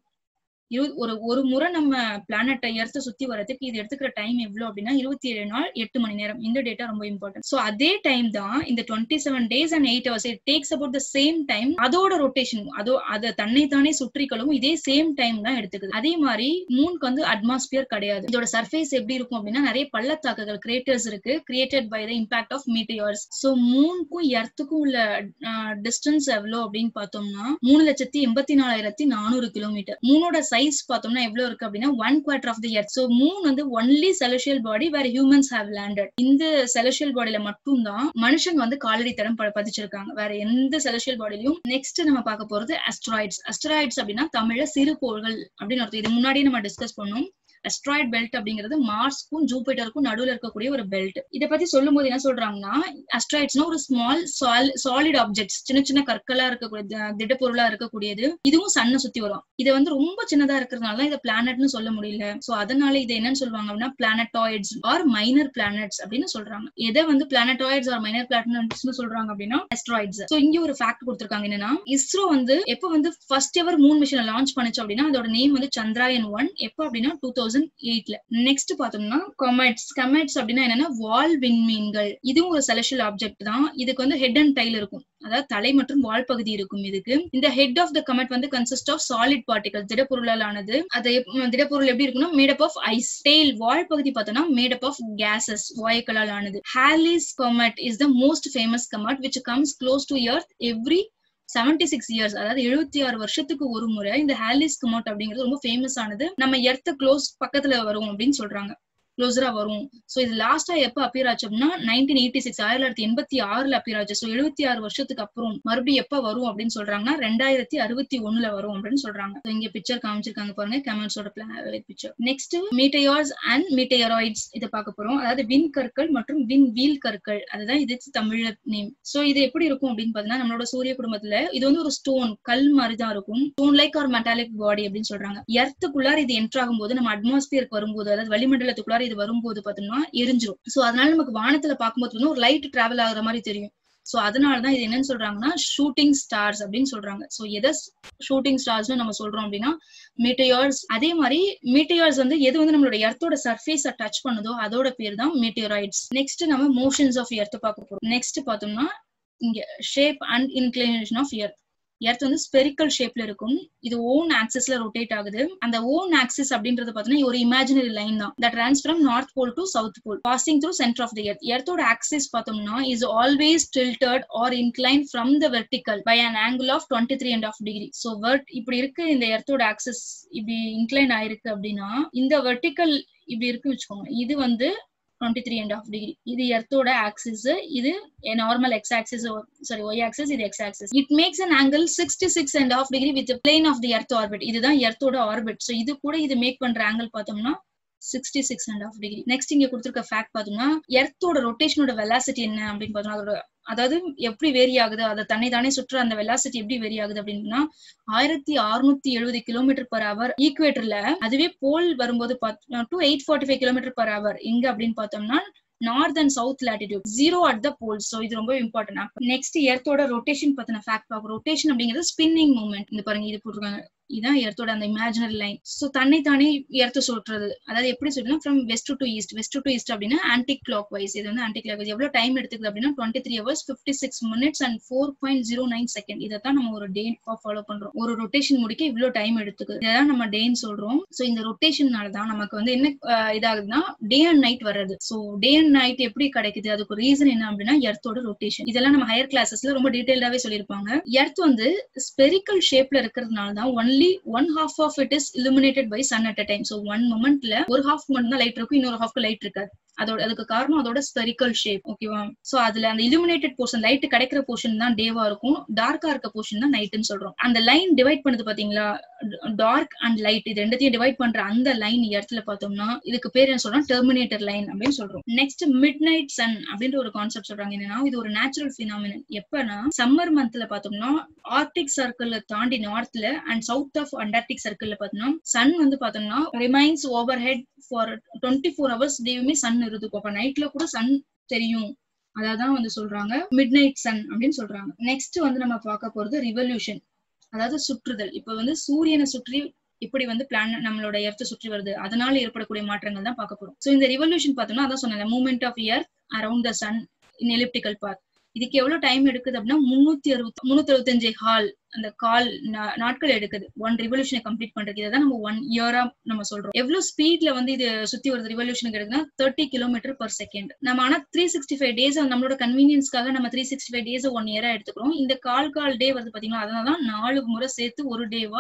ஒரு ஒரு முறை நம்ம பிளானட்டை எர்த்த சுத்தி வரதுக்கு இது எடுத்துக்கிற டைம் எவ்வளவு அப்படின்னா இருபத்தி ஏழு நாள் எட்டு மணி நேரம். இந்த டேட்டா ரொம்ப இம்பார்ட்டன்ட். சோ அதே டைம் தான் இந்த twenty seven days and eight hours it takes about the same time அதோட ரொட்டேஷன், அதோ அதை தன்னை தானே சுற்றிக்கொள்ளவும் இதே சேம் டைம் தான் எடுத்துக்குது. அதே மாதிரி மூனுக்கு வந்து அட்மாஸ்பியர் கிடையாது. இதோட சர்ஃபேஸ் எப்படி இருக்கும் அப்படின்னா நிறைய பள்ளத்தாக்குகள், கிரேட்டர்ஸ் இருக்கு, created by the impact of meteors. So மூனுக்கும் எர்த்துக்கும் உள்ள டிஸ்டன்ஸ் எவ்வளவு அப்படின்னு பார்த்தோம்னா மூணு லட்சத்தி எண்பத்தி நாலாயிரத்தி நானூறு கிலோமீட்டர். மூனோட சைஸ் சைஸ் பார்த்தோம்னா எவ்வளவு இருக்கு அப்படின்னா one quarter of the earth. So moon வந்து only celestial body where humans have landed. இந்த செலஷியல் பாடியில மட்டும் தான் மனுஷன் வந்து காலடி தடம் பதிச்சிருக்காங்க, வேற எந்த செலஷியல் பாடியிலும். நெக்ஸ்ட் நம்ம பார்க்க போறது அஸ்ட்ராய்ட்ஸ். அஸ்ட்ராய்ட்ஸ் அப்படின்னா தமிழ்ல சிறுகோள்கள் அப்படின்னு அர்த்தம். இது முன்னாடியே நம்ம டிஸ்கஸ் பண்ணோம். அஸ்ட்ராய்ட் பெல்ட் அப்படிங்கிறது மார்ஸ்க்கும் ஜூபிட்டருக்கும் நடுவுல இருக்கக்கூடிய ஒரு பெல்ட். இதை பத்தி சொல்லும் போது என்ன சொல்றாங்கன்னா, அஸ்ட்ராய்ட்ஸ்னா ஒரு ஸ்மால் சாலிட் ஆப்ஜெக்ட்ஸ், சின்ன சின்ன கற்களா இருக்கக்கூடிய திடப்பொருளா இருக்கக்கூடியது. இதுவும் சன்னை சுத்தி வரும். இது வந்து ரொம்ப சின்னதா இருக்கிறதுனால இதை பிளானட்னு சொல்ல முடியல. சோ அதனால இது என்னன்னு சொல்லுவாங்க அப்படின்னா பிளானட்டாய்ட்ஸ் ஆர் மைனர் பிளானட்ஸ் அப்படின்னு சொல்றாங்க. எதை வந்து பிளானட்டாய்ட்ஸ் ஆர் மைனர் பிளானட்ஸ்னு சொல்றாங்க அப்படின்னா அஸ்ட்ராய்ட்ஸ். சோ இங்க ஒரு ஃபேக்ட் கொடுத்திருக்காங்க என்னன்னா, இஸ்ரோ வந்து எப்ப வந்து ஃபர்ஸ்ட் எவர் மூன் மிஷனை லான்ச் பண்ணுச்சு அப்படின்னா அதோட நேம் வந்து சந்திராயன் ஒன். எப்ப அப்படின்னா டூ தௌசண்ட் எயிட்ல. நெக்ஸ்ட் பார்த்தோம்னா கமெட்ஸ். கமெட்ஸ் அப்படின்னா என்னன்னா வால் விண்மீன்கள். இதுவும் ஒரு செலஷியல் ஆப்ஜெக்ட் தான். இதுக்கு வந்து ஹெட் அண்ட் டைல் இருக்கும், அதாவது தலை மற்றும் வால் பகுதி இருக்கும். இதுக்கு இந்த ஹெட் ஆஃப் த கமெட் வந்து கன்சிஸ்ட் ஆஃப் சாலிட் பார்ட்டிகல், திடப்பொருளால் ஆனது. அது திடப்பொருள் எப்படி இருக்குன்னா made up of ice. Tail வால் பகுதி பார்த்தோம்னா மேட் அப் ஆஃப் கேசஸ், வாயுக்களால் ஆனது. Halley's comet is the most famous comet which comes close to earth every seventy six years. அதாவது எழுபத்தி ஆறு வருஷத்துக்கு ஒரு முறை இந்த ஹாலிஸ் கமோட் அப்படிங்கிறது ரொம்ப ஃபேமஸ் ஆனது. நம்ம எர்த் க்ளோஸ் பக்கத்துல வரும் அப்படின்னு சொல்றாங்க, க்ளோசரா வரும். சோ இது லாஸ்டா எப்ப அப்பியர் ஆச்சு அப்படின்னா நைன்டீன் எயிட்டி சிக்ஸ் ஆயிரத்தி தொள்ளாயிரத்தி எண்பத்தி ஆறுல அப்பியர் ஆச்சு. சோ எழுபத்தி ஆறு வருஷத்துக்கு அப்புறம் மறுபடியும் எப்ப வரும் அப்படின்னு சொல்றாங்கன்னா ரெண்டாயிரத்தி அறுபத்தி ஒண்ணுல வரும் அப்படின்னு சொல்றாங்க. இங்க பிக்சர் காமிச்சிருக்காங்க பாருங்க, கமெண்ட்ஸோட picture. Next meteors and meteoroids இதை பார்க்க போறோம். அதாவது விண் கற்கள் மற்றும் விண் வீல் கற்கள், அதுதான் இது தமிழ் நேம். சோ இது எப்படி இருக்கும் அப்படின்னு பாத்தீங்கன்னா நம்மளோட சூரிய குடும்பத்துல இது வந்து ஒரு ஸ்டோன், கல் மாதிரி தான் இருக்கும். Stone like or metallic body அப்படின்னு சொல்றாங்க. எர்த்துக்குள்ளார இது என்டர் ஆகும் போது நம்ம அட்மாஸ்பியருக்கு வரும்போது, அதாவது வளிமண்டலத்துக்குள்ளார இது வரும்போது பாத்தோம்னா எரிஞ்சிரும். சோ அதனால நமக்கு வானத்துல பார்க்கும்போது ஒரு லைட் டிராவல் ஆகுற மாதிரி தெரியும். சோ அதனாலதான் இது என்னன்னு சொல்றாங்கன்னா ஷூட்டிங் ஸ்டார்ஸ் அப்படின்னு சொல்றாங்க. சோ எதை ஷூட்டிங் ஸ்டார்ஸ் நம்ம சொல்றோம் அப்படின்னா மீட்டயார்ஸ். அதே மாதிரி மீட்டயார்ஸ் வந்து எது வந்து நம்மளோட எர்த்தோட சர்ஃபேஸ டச் பண்ணுதோ அதோட பேர் தான் மீட்டராய்ட்ஸ். நெக்ஸ்ட் நம்ம மோஷன்ஸ் ஆஃப் எர்த் பார்க்க போறோம். நெக்ஸ்ட் பார்த்தோம்னா இங்க shape and inclination of earth. Earth வந்து ஸ்பெரிக்கல் ஷேப்ல இருக்கும். இது ஓன் ஆக்சிஸ்ல ரொட்டேட் ஆகுது. அந்த ஓன் ஆக்சிஸ் அப்படின்றது பாத்தீங்கன்னா ஒரு இமேஜினரி லைன் தான். that runs from north pole to south pole passing through center of the earth. எர்த்தோட ஆக்சிஸ் பார்த்தோம்னா is always tilted or inclined from the vertical by an angle of twenty-three and a half degree. so vert இப்படி இருக்கு இந்த எர்த்தோட axis இப்படி incline ஆயிருக்கு அப்படின்னா இந்த vertical இப்படி இருக்கு வச்சுக்கோங்க, இது வந்து twenty-three and a half degree. இது எர்த்தோட ஆக்சிஸ், இது normal x axis, sorry y axis, இது x axis. It makes an angle sixty-six and a half degree with the plane of the earth orbit. இதுதான் எர்த்தோட ஆர்பிட். சோ இது கூட இது make பண்ற angle பார்த்தோம்னா sixty-six and a half degree. Next இங்க கொடுத்திருக்க fact பார்த்தோம்னா எர்த்தோட ரொட்டேஷனோட வெலாசிட்டி என்ன அப்படின்னு பார்த்தோம்னா அதோட அதாவது எப்படி வேரி ஆகுது, அதை தன்னை தானே சுற்ற அந்த வெலாசிட்டி எப்படி வேரி ஆகுது அப்படின்னா ஆயிரத்தி அறுநூத்தி எழுபது கிலோமீட்டர் பர் அவர் ஈக்குவேட்டர்ல. அதுவே போல் வரும்போது to eight forty five kilometer per hour எங்க அப்படின்னு பார்த்தோம்னா north and south latitude, zero at the pole. So இது ரொம்ப இம்பார்ட்டன்ட். நெக்ஸ்ட் எர்த்தோட ரொட்டேஷன் பத்தின ஃபேக்ட் பார்ப்போம். ரொட்டேஷன் அப்படிங்கிறது ஸ்பின்னிங் மூவ்மெண்ட். இந்த பாருங்க இது போட்டிருக்காங்க, இதான் எர்த்தோட அந்த இமேஜினரி லைன். சோ தன்னை தானே எர்த்து சுற்றுறது. அதாவது எப்படி சொல்றோம் from west to east. West to east அப்படின்னா ஆன்டி கிளாக் வைஸ். இது வந்து ஆன்டி கிளாக் வைஸ். எவ்வளவு டைம் எடுத்துக்குது அப்படின்னா twenty three hours fifty six minutes and four point zero nine second. இதான் நம்ம ஒரு டே ஃபாலோ பண்றோம். ஒரு ரொட்டேஷன் முடிக்க இவ்வளவு டைம் எடுத்துக்குது. இதான் நம்ம டேன்னு சொல்றோம். சோ இந்த ரொட்டேஷன்னாலதான் நமக்கு வந்து என்ன இதாகுதுன்னா டே அண்ட் நைட் வர்றது. சோ டே அண்ட் நைட் எப்படி கிடைக்குது, அதுக்கு ரீசன் என்ன அப்படின்னா எர்த்தோட ரொட்டேஷன். இதெல்லாம் நம்ம ஹையர் கிளாஸஸ்ல ரொம்ப டீடைல்டாவே சொல்லியிருப்பாங்க. எர்த் வந்து ஸ்பெரிக்கல் ஷேப்ல இருக்கிறதுனால தான் only one half of it is illuminated by sun at a time. so one momentல ஒரு half மட்டும் தான் லைட் இருக்கும், இன்னொரு halfக்கு லைட் இருக்காது. அதோட அதுக்கு காரணம் அதோட ஸ்பெரிக்கல் ஷேப். ஓகேவா? சோ அதுல அந்த illuminated போர்ஷன், லைட் கிடைக்கிற போர்ஷன் தான் டேவா இருக்கும், டார்க்கா இருக்க போர்ஷன் தான் நைட்னு சொல்றோம். அந்த லைன் டிவைட் பண்ணுது பாத்தீங்களா, டார்க் அண்ட் லைட், இது ரெண்டத்தையும் டிவைட் பண்ற அந்த லைன் இடத்துல பார்த்தோம்னா இதுக்கு பேர் என்ன சொல்றோம், டெர்மினேட்டர் லைன் அப்படின்னு சொல்றோம். நெக்ஸ்ட் மிட் நைட் சன் அப்படின்ற ஒரு கான்செப்ட் சொல்றாங்க. என்னன்னா இது ஒரு நேச்சுரல் பினாமினன். எப்பனா சம்மர் மந்த்ல பார்த்தோம்னா ஆர்டிக் சர்க்கிள் தாண்டி நார்த்ல அண்ட் சவுத் ஆஃப் அண்டார்டிக் சர்க்கிள்ல பார்த்தோம்னா சன் வந்து பார்த்தோம்னா remains overhead for twenty four hours டேவுமே சன் இருக்கும். அப்ப நைட்ல கூட சன் தெரியும். அதான் வந்து சொல்றாங்க மிட் நைட் சன் அப்படின்னு சொல்றாங்க. நெக்ஸ்ட் வந்து நம்ம பார்க்க போறது ரிவல்யூஷன், அதாவது சுற்றுதல். இப்ப வந்து சூரியனை சுற்றி இப்படி வந்து பிளான் நம்மளோட எர்த் சுற்றி வருது, அதனால ஏற்படக்கூடிய மாற்றங்கள் தான் பார்க்க போறோம். சோ இந்த ரிவல்யூஷன் பார்த்தோம்னா அதான் சொன்னேன், movement of earth around the sun in elliptical path. இதுக்கு எவ்வளவு டைம் எடுக்குது அப்படின்னா முன்னூத்தி அறுபத்தி முன்னூத்தி அறுபத்தஞ்சு ஹால் அந்த கால் நாட்கள் எடுக்குது ஒன் ரிவல்யூஷனை கம்ப்ளீட் பண்றதுக்கு. இதான் நம்ம ஒன் இயரா நம்ம சொல்றோம். எவ்வளவு ஸ்பீட்ல வந்து இது சுத்தி வருது ரிவல்யூஷனுக்கு எடுக்குதுன்னா தேர்ட்டி கிலோமீட்டர் பர் செகண்ட். நம்ம ஆனா த்ரீ சிக்ஸ்டி ஃபைவ் டேஸ் நம்மளோட கன்வீனியன்ஸ்க்காக நம்ம three sixty five days one இயரா எடுத்துக்கிறோம். இந்த கால் கால் டே வந்து பாத்தீங்கன்னா அதனாலதான் நாலு முறை சேர்த்து ஒரு டேவா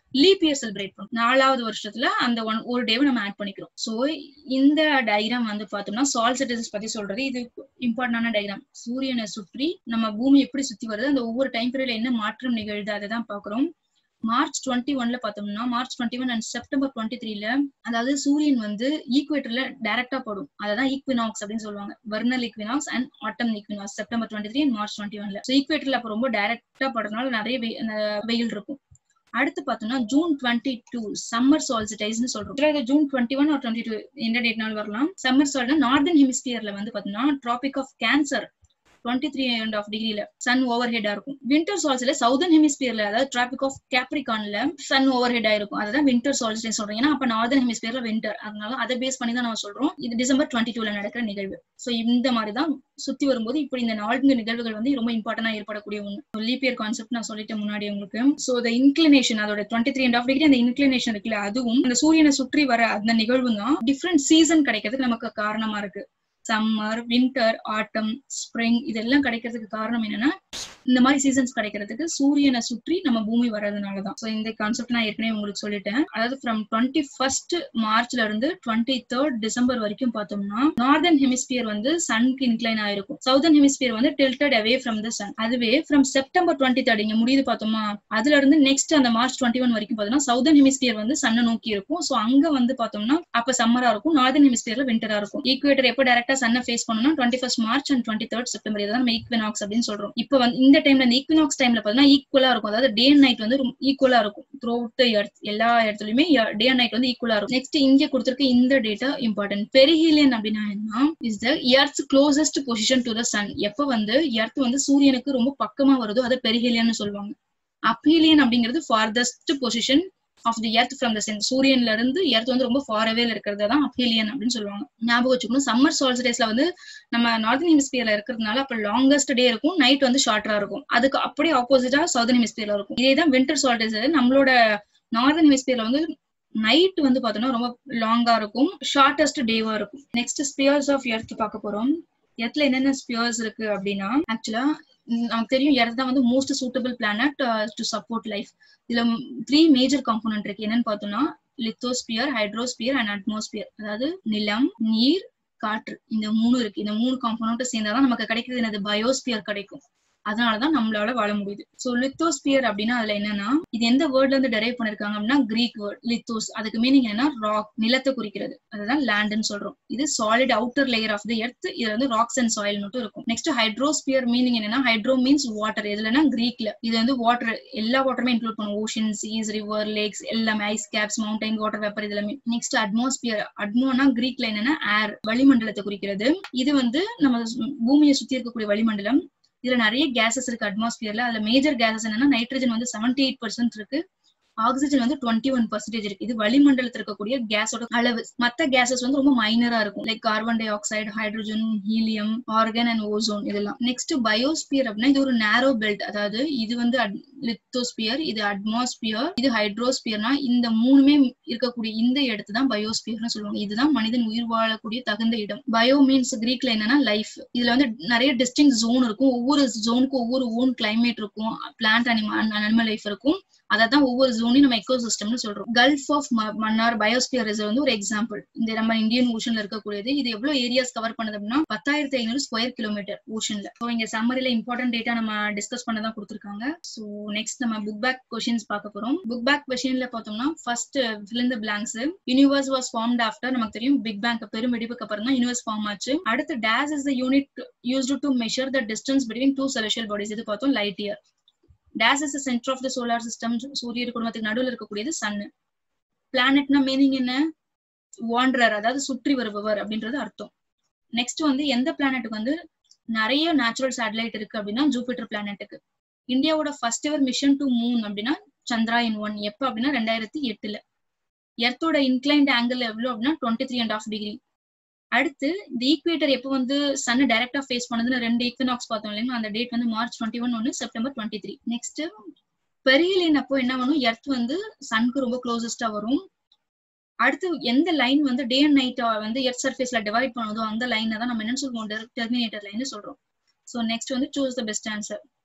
லீப் இயர் செலிப்ரேட் பண்ணும். நாலாவது வருஷத்துல அந்த ஒன் ஒரு டேவை நம்ம ஆட் பண்ணிக்கிறோம். சோ இந்த டயக்ராம் வந்து பார்த்தோம்னா சால்ஸ்டிஸ் பத்தி சொல்றது. இது இம்பார்ட்டன்டான டயக்ராம். சூரியனை சுற்றி நம்ம பூமி எப்படி சுத்தி வருது, அந்த ஒவ்வொரு டைம் பீரியட்ல என்ன மாற்றம் நிகழ்து அதை தான் பாக்குறோம். மார்ச் டுவெண்ட்டி ஒன்ல பார்த்தோம்னா March twenty one and September twenty த்ரீல அதாவது சூரியன் வந்து ஈக்குவேட்டர்ல டைரக்டா படும். அதான் ஈக்வினாக்ஸ் அப்படின்னு சொல்லுவாங்க. Vernal equinox and autumn equinox September twenty three and March twenty ஒன்ல. ஸோ ஈக்குவேட்டர்ல அப்போ ரொம்ப டைரக்டா படுறதுனால நிறைய வெயில் இருக்கும். அடுத்து பார்த்தோம்னா ஜூன் டுவெண்ட்டி டூ சம்மர் சால்ஸ்டிஸ்னு சொல்றோம். June twenty one or twenty two எந்த டேட்னாலும் வரலாம். சம்மர் சால்ஸ்டிஸ் நார்தர்ன் ஹெமிஸ்பியர்ல வந்து பார்த்தோம்னா tropic of cancer twenty three and half டிகிரில சன் ஓவர் ஹெட்டா இருக்கும். வின்டர் சால்ஸ்ல சவுதர்ன் ஹெமிஸ்பியர்ல அதாவது டிராபிக் ஆஃப் கேப்ரிகான்ல சன் ஓவர் ஹெட்டா இருக்கும். அதான் வின்டர் சால்ஸ்டிஸ் சொல்றோம். ஏன்னா அப்ப நார்தர்ன் ஹெமிஸ்பியர்ல வின்டர், அதனால அதை பேஸ் பண்ணி தான் நம்ம சொல்றோம். இது டிசம்பர் டுவெண்ட்டி டூல நடக்கிற நிகழ்வு. சோ இந்த மாதிரி தான் சுத்தி வரும்போது இப்படி இந்த நான்கு நிகழ்வுகள் வந்து ரொம்ப இம்பார்ட்டன்டா ஏற்படக்கூடிய ஒண்ணு. லீப் இயர் கான்செப்ட் நான் சொல்லிட்டேன் முன்னாடி உங்களுக்கு. சோ த இன்க்ளினேஷன் அதோட twenty three and half degree அந்த இன்க்ளினேஷன் இருக்குல்ல, அதுவும் அந்த சூரியனை சுற்றி வர அந்த நிகழ்வு தான் டிஃப்ரெண்ட் சீசன் கிடைக்கிறதுக்கு நமக்கு காரணமா இருக்கு. சம்மர், வின்டர், ஆட்டம், ஸ்ப்ரிங் இதெல்லாம் கிடைக்கிறதுக்கு காரணம் என்னன்னா இந்த மாதிரி சீசன்ஸ் கிடைக்கிறதுக்கு சூரியனை சுற்றி நம்ம பூமி வர்றதுனாலதான். சோ இந்த கான்செப்ட் நான் ஏற்கனவே உங்களுக்கு சொல்லிட்டேன். அதாவது ஃப்ரம் டுவெண்ட்டி ஃபர்ஸ்ட் மார்ச்ல இருந்து டுவெண்ட்டி தேர்ட் டிசம்பர் வரைக்கும் பார்த்தோம்னா நார்தர்ன் ஹெமிஸ்பியர் வந்து சன்க்கு இன்க்ளைன் ஆயிருக்கும். சவுதர்ன் ஹெமிஸ்பியர் வந்து tilted away from the sun. அதுவே ஃப்ரம் செப்டம்பர் டுவெண்ட்டி தேர்ட் இங்க முடியுது பார்த்தோமா, அதுல இருந்து நெக்ஸ்ட் அந்த மார்ச் டுவெண்ட்டி ஒன் வரைக்கும் பார்த்தோம்னா சவுதர்ன் ஹெமிஸ்பியர் வந்து சன்னை நோக்கி இருக்கும். சோ அங்க வந்து பார்த்தோம்னா அப்ப சம்மரா இருக்கும், நார்தர்ன் ஹெமிஸ்பியர்ல வின்டரா இருக்கும். ஈக்குவேட்டர் எப்ப டைரக்டா சன்னை ஃபேஸ் பண்ணணும்னா twenty first March and twenty third September. இதான் நம்ம ஈக்வினாக்ஸ் அப்படின்னு சொல்றோம். இப்ப வந்து இந்த டைம்ல இந்த ஈக்வினாக்ஸ் டைம்ல பாத்தீங்கன்னா ஈக்குவலா இருக்கும். அதாவது டே அண்ட் நைட் வந்து ஈக்குவலா இருக்கும். த்ரூ அவுட் தி எர்த் எல்லா இடத்துலயுமே டே அண்ட் நைட் வந்து ஈக்குவலா இருக்கும். நெக்ஸ்ட் இங்க கொடுத்திருக்க இந்த டேட்டா இம்பார்ட்டன்ட். பெரிஹீலியன் அப்படின்னா என்ன? Is the earth's closest position to the sun. எப்ப வந்து எர்த் வந்து சூரியனுக்கு ரொம்ப பக்கமா வருதோ அதை பெரிஹீலியன் சொல்லுவாங்க. அப்ஹீலியன் அப்படிங்கிறது farthest position of the earth from the sun. சூரியன்ல இருந்து எர்த் வந்து ரொம்ப ஃபார் அவேல இருக்கிறது தான் அப்ஹீலியன் அப்படின்னு சொல்லுவாங்க. ஞாபகம் வச்சுக்கணும். சம்மர் சால்ஸ்டிஸ்ல வந்து நம்ம நார்தர்ன் ஹெமிஸ்பியர்ல இருக்கிறதுனால அப்ப லாங்கஸ்ட் டே இருக்கும், நைட் வந்து ஷார்ட்டரா இருக்கும். அதுக்கு அப்படியே ஆப்போசிட்டா சவுதர்ன் ஹெமிஸ்பியர்ல இருக்கும். இதேதான் வின்டர் சால்ஸ்டிஸ். நம்மளோட நார்தர்ன் ஹெமிஸ்பியர்ல வந்து நைட் வந்து பார்த்தோம்னா ரொம்ப லாங்கா இருக்கும், ஷார்டஸ்ட் டேவா இருக்கும். நெக்ஸ்ட் ஸ்பியர்ஸ் ஆஃப் எர்த் பார்க்க போறோம். எர்த்ல என்னென்ன ஸ்பியர்ஸ் இருக்கு அப்படின்னா ஆக்சுவலா நமக்கு தெரியும் எர்த் தான் வந்து most suitable planet to support life. இதுல த்ரீ மேஜர் காம்போனன்ட் இருக்கு. என்னன்னு பார்த்தோம்னா லித்தோஸ்பியர், ஹைட்ரோஸ்பியர் அண்ட் அட்மாஸ்பியர். அதாவது நிலம், நீர், காற்று, இந்த மூணு இருக்கு. இந்த மூணு காம்போனன்ட் சேர்ந்தாதான் நமக்கு கிடைக்கிறது என்னது பயோஸ்பியர் கிடைக்கும். அதனாலதான் நம்மளால வாழ முடியுது. சோ லித்தோஸ்பியர் அப்படின்னா அதுல என்னன்னா இது எந்த வேர்ட்ல இருந்து டெரைவ் பண்ணிருக்காங்க அப்படின்னா கிரீக் வேர்ட் லித்தோஸ். அதுக்கு மீனிங் என்னன்னா ராக், நிலத்தை குறிக்கிறது. அதுதான் லேண்ட்னு சொல்றோம். இது solid outer layer of the earth. இது வந்து ராக்ஸ் அண்ட் சாயில் மட்டும் இருக்கும். நெக்ஸ்ட் ஹைட்ரோஸ்பியர் மீனிங் என்னன்னா ஹைட்ரோ மீன்ஸ் வாட்டர். இதுலன்னா கிரீக்ல இது வந்து வாட்டர், எல்லா வாட்டருமே இன்க்ளூட் பண்ணும். ஓஷன், சீஸ், ரிவர், லேக்ஸ் எல்லாமே, ice caps, mountain, water vapour இதெல்லாமே. Next atmosphere. அட்மோனா கிரீக்ல என்னன்னா ஏர், வளிமண்டலத்தை குறிக்கிறது. இது வந்து நம்ம பூமியை சுத்தி இருக்கக்கூடிய வளிமண்டலம். இதுல நிறைய கேசஸ் இருக்கு அட்மாஸ்பியர்ல. அதுல மேஜர் கேசஸ் என்னன்னா நைட்ரஜன் வந்து செவன்டி எயிட் பர்சன்ட் இருக்கு, ஆக்சிஜன் வந்து டுவெண்ட்டி ஒன் பர்சன்டேஜ் இருக்கு. இது வளிமண்டலத்தில் இருக்கக்கூடிய கேஸோட அளவு. மத்த கேசஸ் வந்து ரொம்ப மைனரா இருக்கும், like carbon dioxide, hydrogen, helium, argon and ozone இதெல்லாம். நெக்ஸ்ட் பயோஸ்பியர் அப்படின்னா இது ஒரு நேரோ பெல்ட். அதாவது இது வந்து லித்தோஸ்பியர், இது அட்மாஸ்பியர், இது ஹைட்ரோஸ்பியர்னா இந்த மூணுமே இருக்கக்கூடிய இந்த இடத்து தான் பயோஸ்பியர்னு சொல்லுவாங்க. இதுதான் மனிதன் உயிர் வாழக்கூடிய தகுந்த இடம். பயோ மீன்ஸ் கிரீக்ல என்னன்னா லைஃப். இதுல வந்து நிறைய டிஸ்டிங் ஜோன் இருக்கும். ஒவ்வொரு ஜோனுக்கும் ஒவ்வொரு ஓன் கிளைமேட் இருக்கும், பிளான்ட் அனிமல் அனிமல் லைஃப் இருக்கும். அதான் ஒவ்வொரு ஜோனையும் நம்ம எக்கோ சிஸ்டம்னு சொல்றோம். Gulf of Mannar biosphere reserve வந்து ஒரு எக்ஸாம்பிள். இந்த நம்ம இந்தியன் ஓஷன்ல இருக்கக்கூடியது. இது எவ்வளவு ஏரியாஸ் கவர் பண்ணுது அப்படின்னா பத்தாயிரத்தி ஐநூறு ஸ்கொயர் கிலோமீட்டர் ஓஷன்ல. ஸோ இங்க சம்மரில இம்பார்ட்டன்ட் டேட்டா நம்ம டிஸ்கஸ் பண்ணதான் கொடுத்துருக்காங்க. ஸோ நெக்ஸ்ட் நம்ம புக் பேக் கொஸ்டின்ஸ் பார்க்க போறோம். புக் பேக் கொஸ்டின்ல பார்த்தோம்னா first fill in the blanks. Universe was formed after, நமக்கு தெரியும் பிக் பேங் பெரும் வெடிப்புக்கு அப்புறம் தான் யூனிவர்ஸ் ஃபார்ம் ஆச்சு. அடுத்து dash is the unit used to measure the distance between two celestial bodies. இது பார்த்தோம் light year. Dash is the center of the solar system. சூரியர் குடும்பத்துக்கு நடுவில் இருக்கக்கூடியது சன். பிளானட்னா மீனிங் என்ன? வாண்டரர், அதாவது சுற்றி வருபவர் அப்படின்றது அர்த்தம். நெக்ஸ்ட் வந்து எந்த பிளானட்டுக்கு வந்து நிறைய நேச்சுரல் சேட்டலைட் இருக்கு அப்படின்னா ஜூபிட்டர் பிளானட்டுக்கு. இந்தியாவோட first ever mission to moon அப்படின்னா சந்திராயன் ஒன். எப்ப அப்படின்னா ரெண்டாயிரத்தி எட்டுல. எர்த்தோட இன்க்ளைன்ட் ஆங்கிள் எவ்வளவு அப்படின்னா twenty three and half degree. அடுத்து இந்த ஈக்குவேட்டர் எப்போ வந்து சன் டைரக்டா ஃபேஸ் பண்ணதுன்னு ரெண்டு ஈக்வினாக்ஸ் பார்த்தோம் இல்லைங்களா, அந்த டேட் வந்து மார்ச் டுவெண்ட்டி ஒன் ஒன்னு September twenty three. Next perihelion அப்போ என்ன பண்ணும், எர்த் வந்து சனுக்கு ரொம்ப க்ளோசஸ்டா வரும். அடுத்து எந்த லைன் வந்து டே அண்ட் நைட் வந்து எர்த் சர்ஃபேஸ்ல டிவைட் பண்ணுதோ அந்த லைனை தான் நம்ம என்ன சொல்லுவோம், டெர்மினேட்டர் லைன் சொல்றோம். ஸோ நெக்ஸ்ட் வந்து choose the best answer.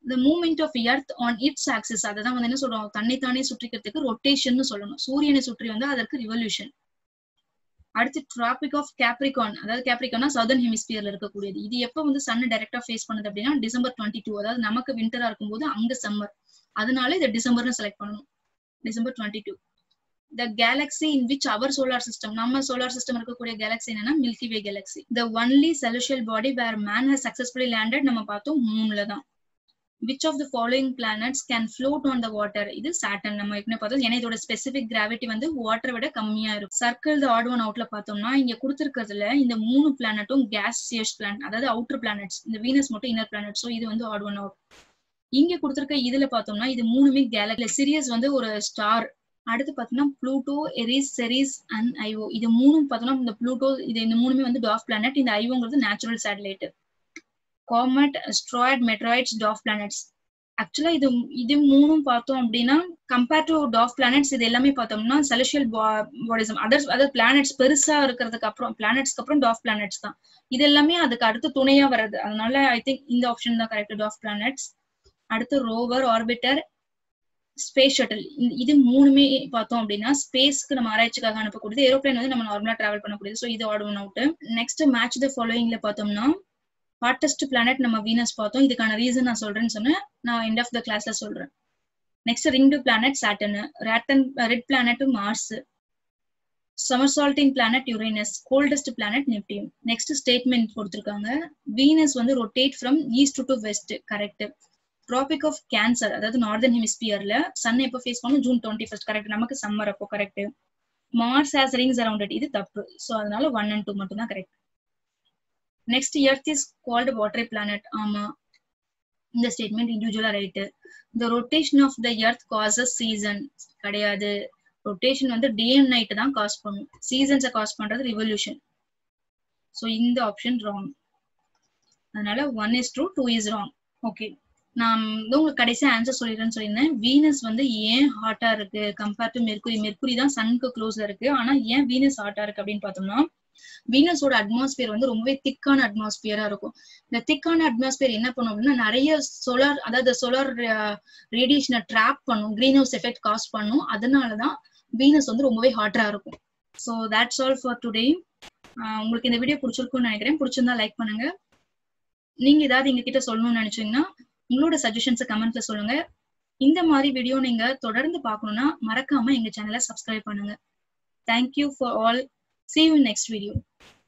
the movement of earth on its axis அததான் வந்து என்ன சொல்றோம் தன்னைத்தானே சுற்றிக்கிறதுக்கு ரொட்டேஷன் சொல்லணும் சூரியனை சுற்றி வந்து அதற்கு ரிவல்யூஷன் அடுத்து டிராபிக் ஆஃப் கேப்ரிகான் அதாவது கேப்ரிகான்னா சதர்ன் ஹெமிஸ்பியர்ல இருக்கக்கூடியது இது எப்ப வந்து சன் டைரக்டா ஃபேஸ் பண்ணுது அப்படின்னா டிசம்பர் டுவெண்ட்டி டூ அதாவது நமக்கு விண்டரா இருக்கும்போது அங்க சம்மர் அதனால இதை டிசம்பர்னு செலக்ட் பண்ணணும் December twenty two the galaxy in which our solar system நம்ம solar system இருக்கக்கூடிய galaxy என்னன்னா milky way galaxy the only celestial body where man has successfully landed நம்ம பார்த்தோம் மூணுல தான் which of the following planets can float on the water இது saturn நம்ம ஏற்கனவே பார்த்தோம் ஏன்னா இதோட ஸ்பெசிபிக் கிராவிட்டி வந்து வாட்டரை விட கம்மியா இருக்கும் சர்க்கிள் த ஆட் ஒன் அவுட்ல பார்த்தோம்னா இங்க கொடுத்திருக்கிறதுல இந்த மூணு பிளானட்டும் கேசியஸ் பிளானட் அதாவது அவுட்டர் பிளானட்ஸ் இந்த வீனஸ் மட்டும் இன்னர் பிளானட் சோ இது வந்து ஆட் ஒன் அவுட் இங்க கொடுத்திருக்க இதுல பார்த்தோம்னா இது மூணுமே கேலக்சி சிரியஸ் வந்து ஒரு ஸ்டார் அடுத்து பார்த்தோம்னா Pluto Eris Ceres and Io இது மூணும் பார்த்தோம்னா இந்த ப்ளூட்டோ இது இந்த மூணுமே வந்து டார்க் பிளானட் இந்த ஐஓங்கிறது natural satellite comet asteroid meteoroids dwarf planets ஆக்சுவலா இது இது மூணும் பார்த்தோம் அப்படின்னா கம்பேர் டு டார்க் பிளானட்ஸ் இது எல்லாமே பார்த்தோம்னா celestial bodies other other planets பெருசா இருக்கிறதுக்கு அப்புறம் பிளானட்ஸ்க்கு அப்புறம் டார்க் பிளானட்ஸ் தான் இது எல்லாமே அதுக்கு அடுத்து துணையா வருது அதனால ஐ திங்க் இந்த ஆப்ஷன் தான் கரெக்ட் டார்க் பிளானட்ஸ் அடுத்து ரோவர் ஆர்பிட்டர் ஸ்பேஸ் ஷட்டில் இது மூணுமே பார்த்தோம் அப்படின்னா ஸ்பேஸ்க்கு நம்ம ஆராய்ச்சிக்காக அனுப்பக்கூடியது ஏரோப்ளேன் வந்து நம்ம நார்மலா டிராவல் பண்ணக்கூடியது ஸோ இது odd one out next match the ஃபாலோயிங்ல பார்த்தோம்னா ஹாட்டஸ்ட் பிளானட் நம்ம வீனஸ் பார்த்தோம் இதுக்கான ரீசன் நான் சொல்றேன்னு சொன்னேன் நான் எண்ட் ஆஃப் த கிளாஸ்ல சொல்றேன் நெக்ஸ்ட் ரிங்டு பிளானட் சாட்டர்ன் ரேட்டன் red planet Mars somersaulting planet Uranus coldest planet Neptune next statement கொடுத்திருக்காங்க வீனஸ் வந்து rotate from east to west correct Tropic of Cancer அதாவது நார்தர்ன் ஹெமிஸ்பியர்ல சன் எப்போ ஃபேஸ் பண்ணும் June twenty first correct நமக்கு summer அப்போ correct Mars has rings around it இது தப்பு ஸோ அதனால ஒன் அண்ட் டூ மட்டும் தான் correct next earth is called watery planet ஆமா இந்த ஸ்டேட்மெண்ட் இண்டிவிஜுவலா right the rotation of the earth causes season கிடையாது ரொட்டேஷன் வந்து டே அண்ட் நைட் தான் காஸ் பண்ணும் சீசன்ஸை காஸ் பண்றது ரிவல்யூஷன் ஸோ இந்த ஆப்ஷன் ராங் அதனால one is true two is wrong okay நான் வந்து உங்களுக்கு கடைசியா ஆன்சர் சொல்லிடுறேன்னு சொல்லியிருந்தேன் வீனஸ் வந்து ஏன் ஹாட்டா இருக்கு கம்பேர் டு மெர்குரி மெர்குரி தான் சனுக்கு க்ளோஸ்ல இருக்கு ஆனா ஏன் வீனஸ் ஹாட்டா இருக்கு அப்படின்னு பார்த்தோம்னா வீனஸோட அட்மாஸ்பியர் வந்து ரொம்பவே திக்கான அட்மாஸ்பியரா இருக்கும் இந்த திக்கான அட்மாஸ்பியர் என்ன பண்ணும் அப்படின்னா நிறைய சோலார் அதாவது சோலார் ரேடியேஷனை ட்ராப் பண்ணும் கிரீன் ஹவுஸ் எஃபெக்ட் காஸ் பண்ணும் அதனாலதான் வீனஸ் வந்து ரொம்பவே ஹாட்டா இருக்கும் so that's all for today உங்களுக்கு இந்த வீடியோ பிடிச்சிருக்கும்னு நினைக்கிறேன் பிடிச்சிருந்தா லைக் பண்ணுங்க நீங்க ஏதாவது எங்க கிட்ட சொல்லணும்னு நினைச்சீங்கன்னா உங்களோட சஜஷன்ஸை கமெண்ட்ல சொல்லுங்க இந்த மாதிரி வீடியோ நீங்க தொடர்ந்து பார்க்கணும்னா மறக்காம எங்க சேனலை சப்ஸ்கிரைப் பண்ணுங்க thank you for all see you in next video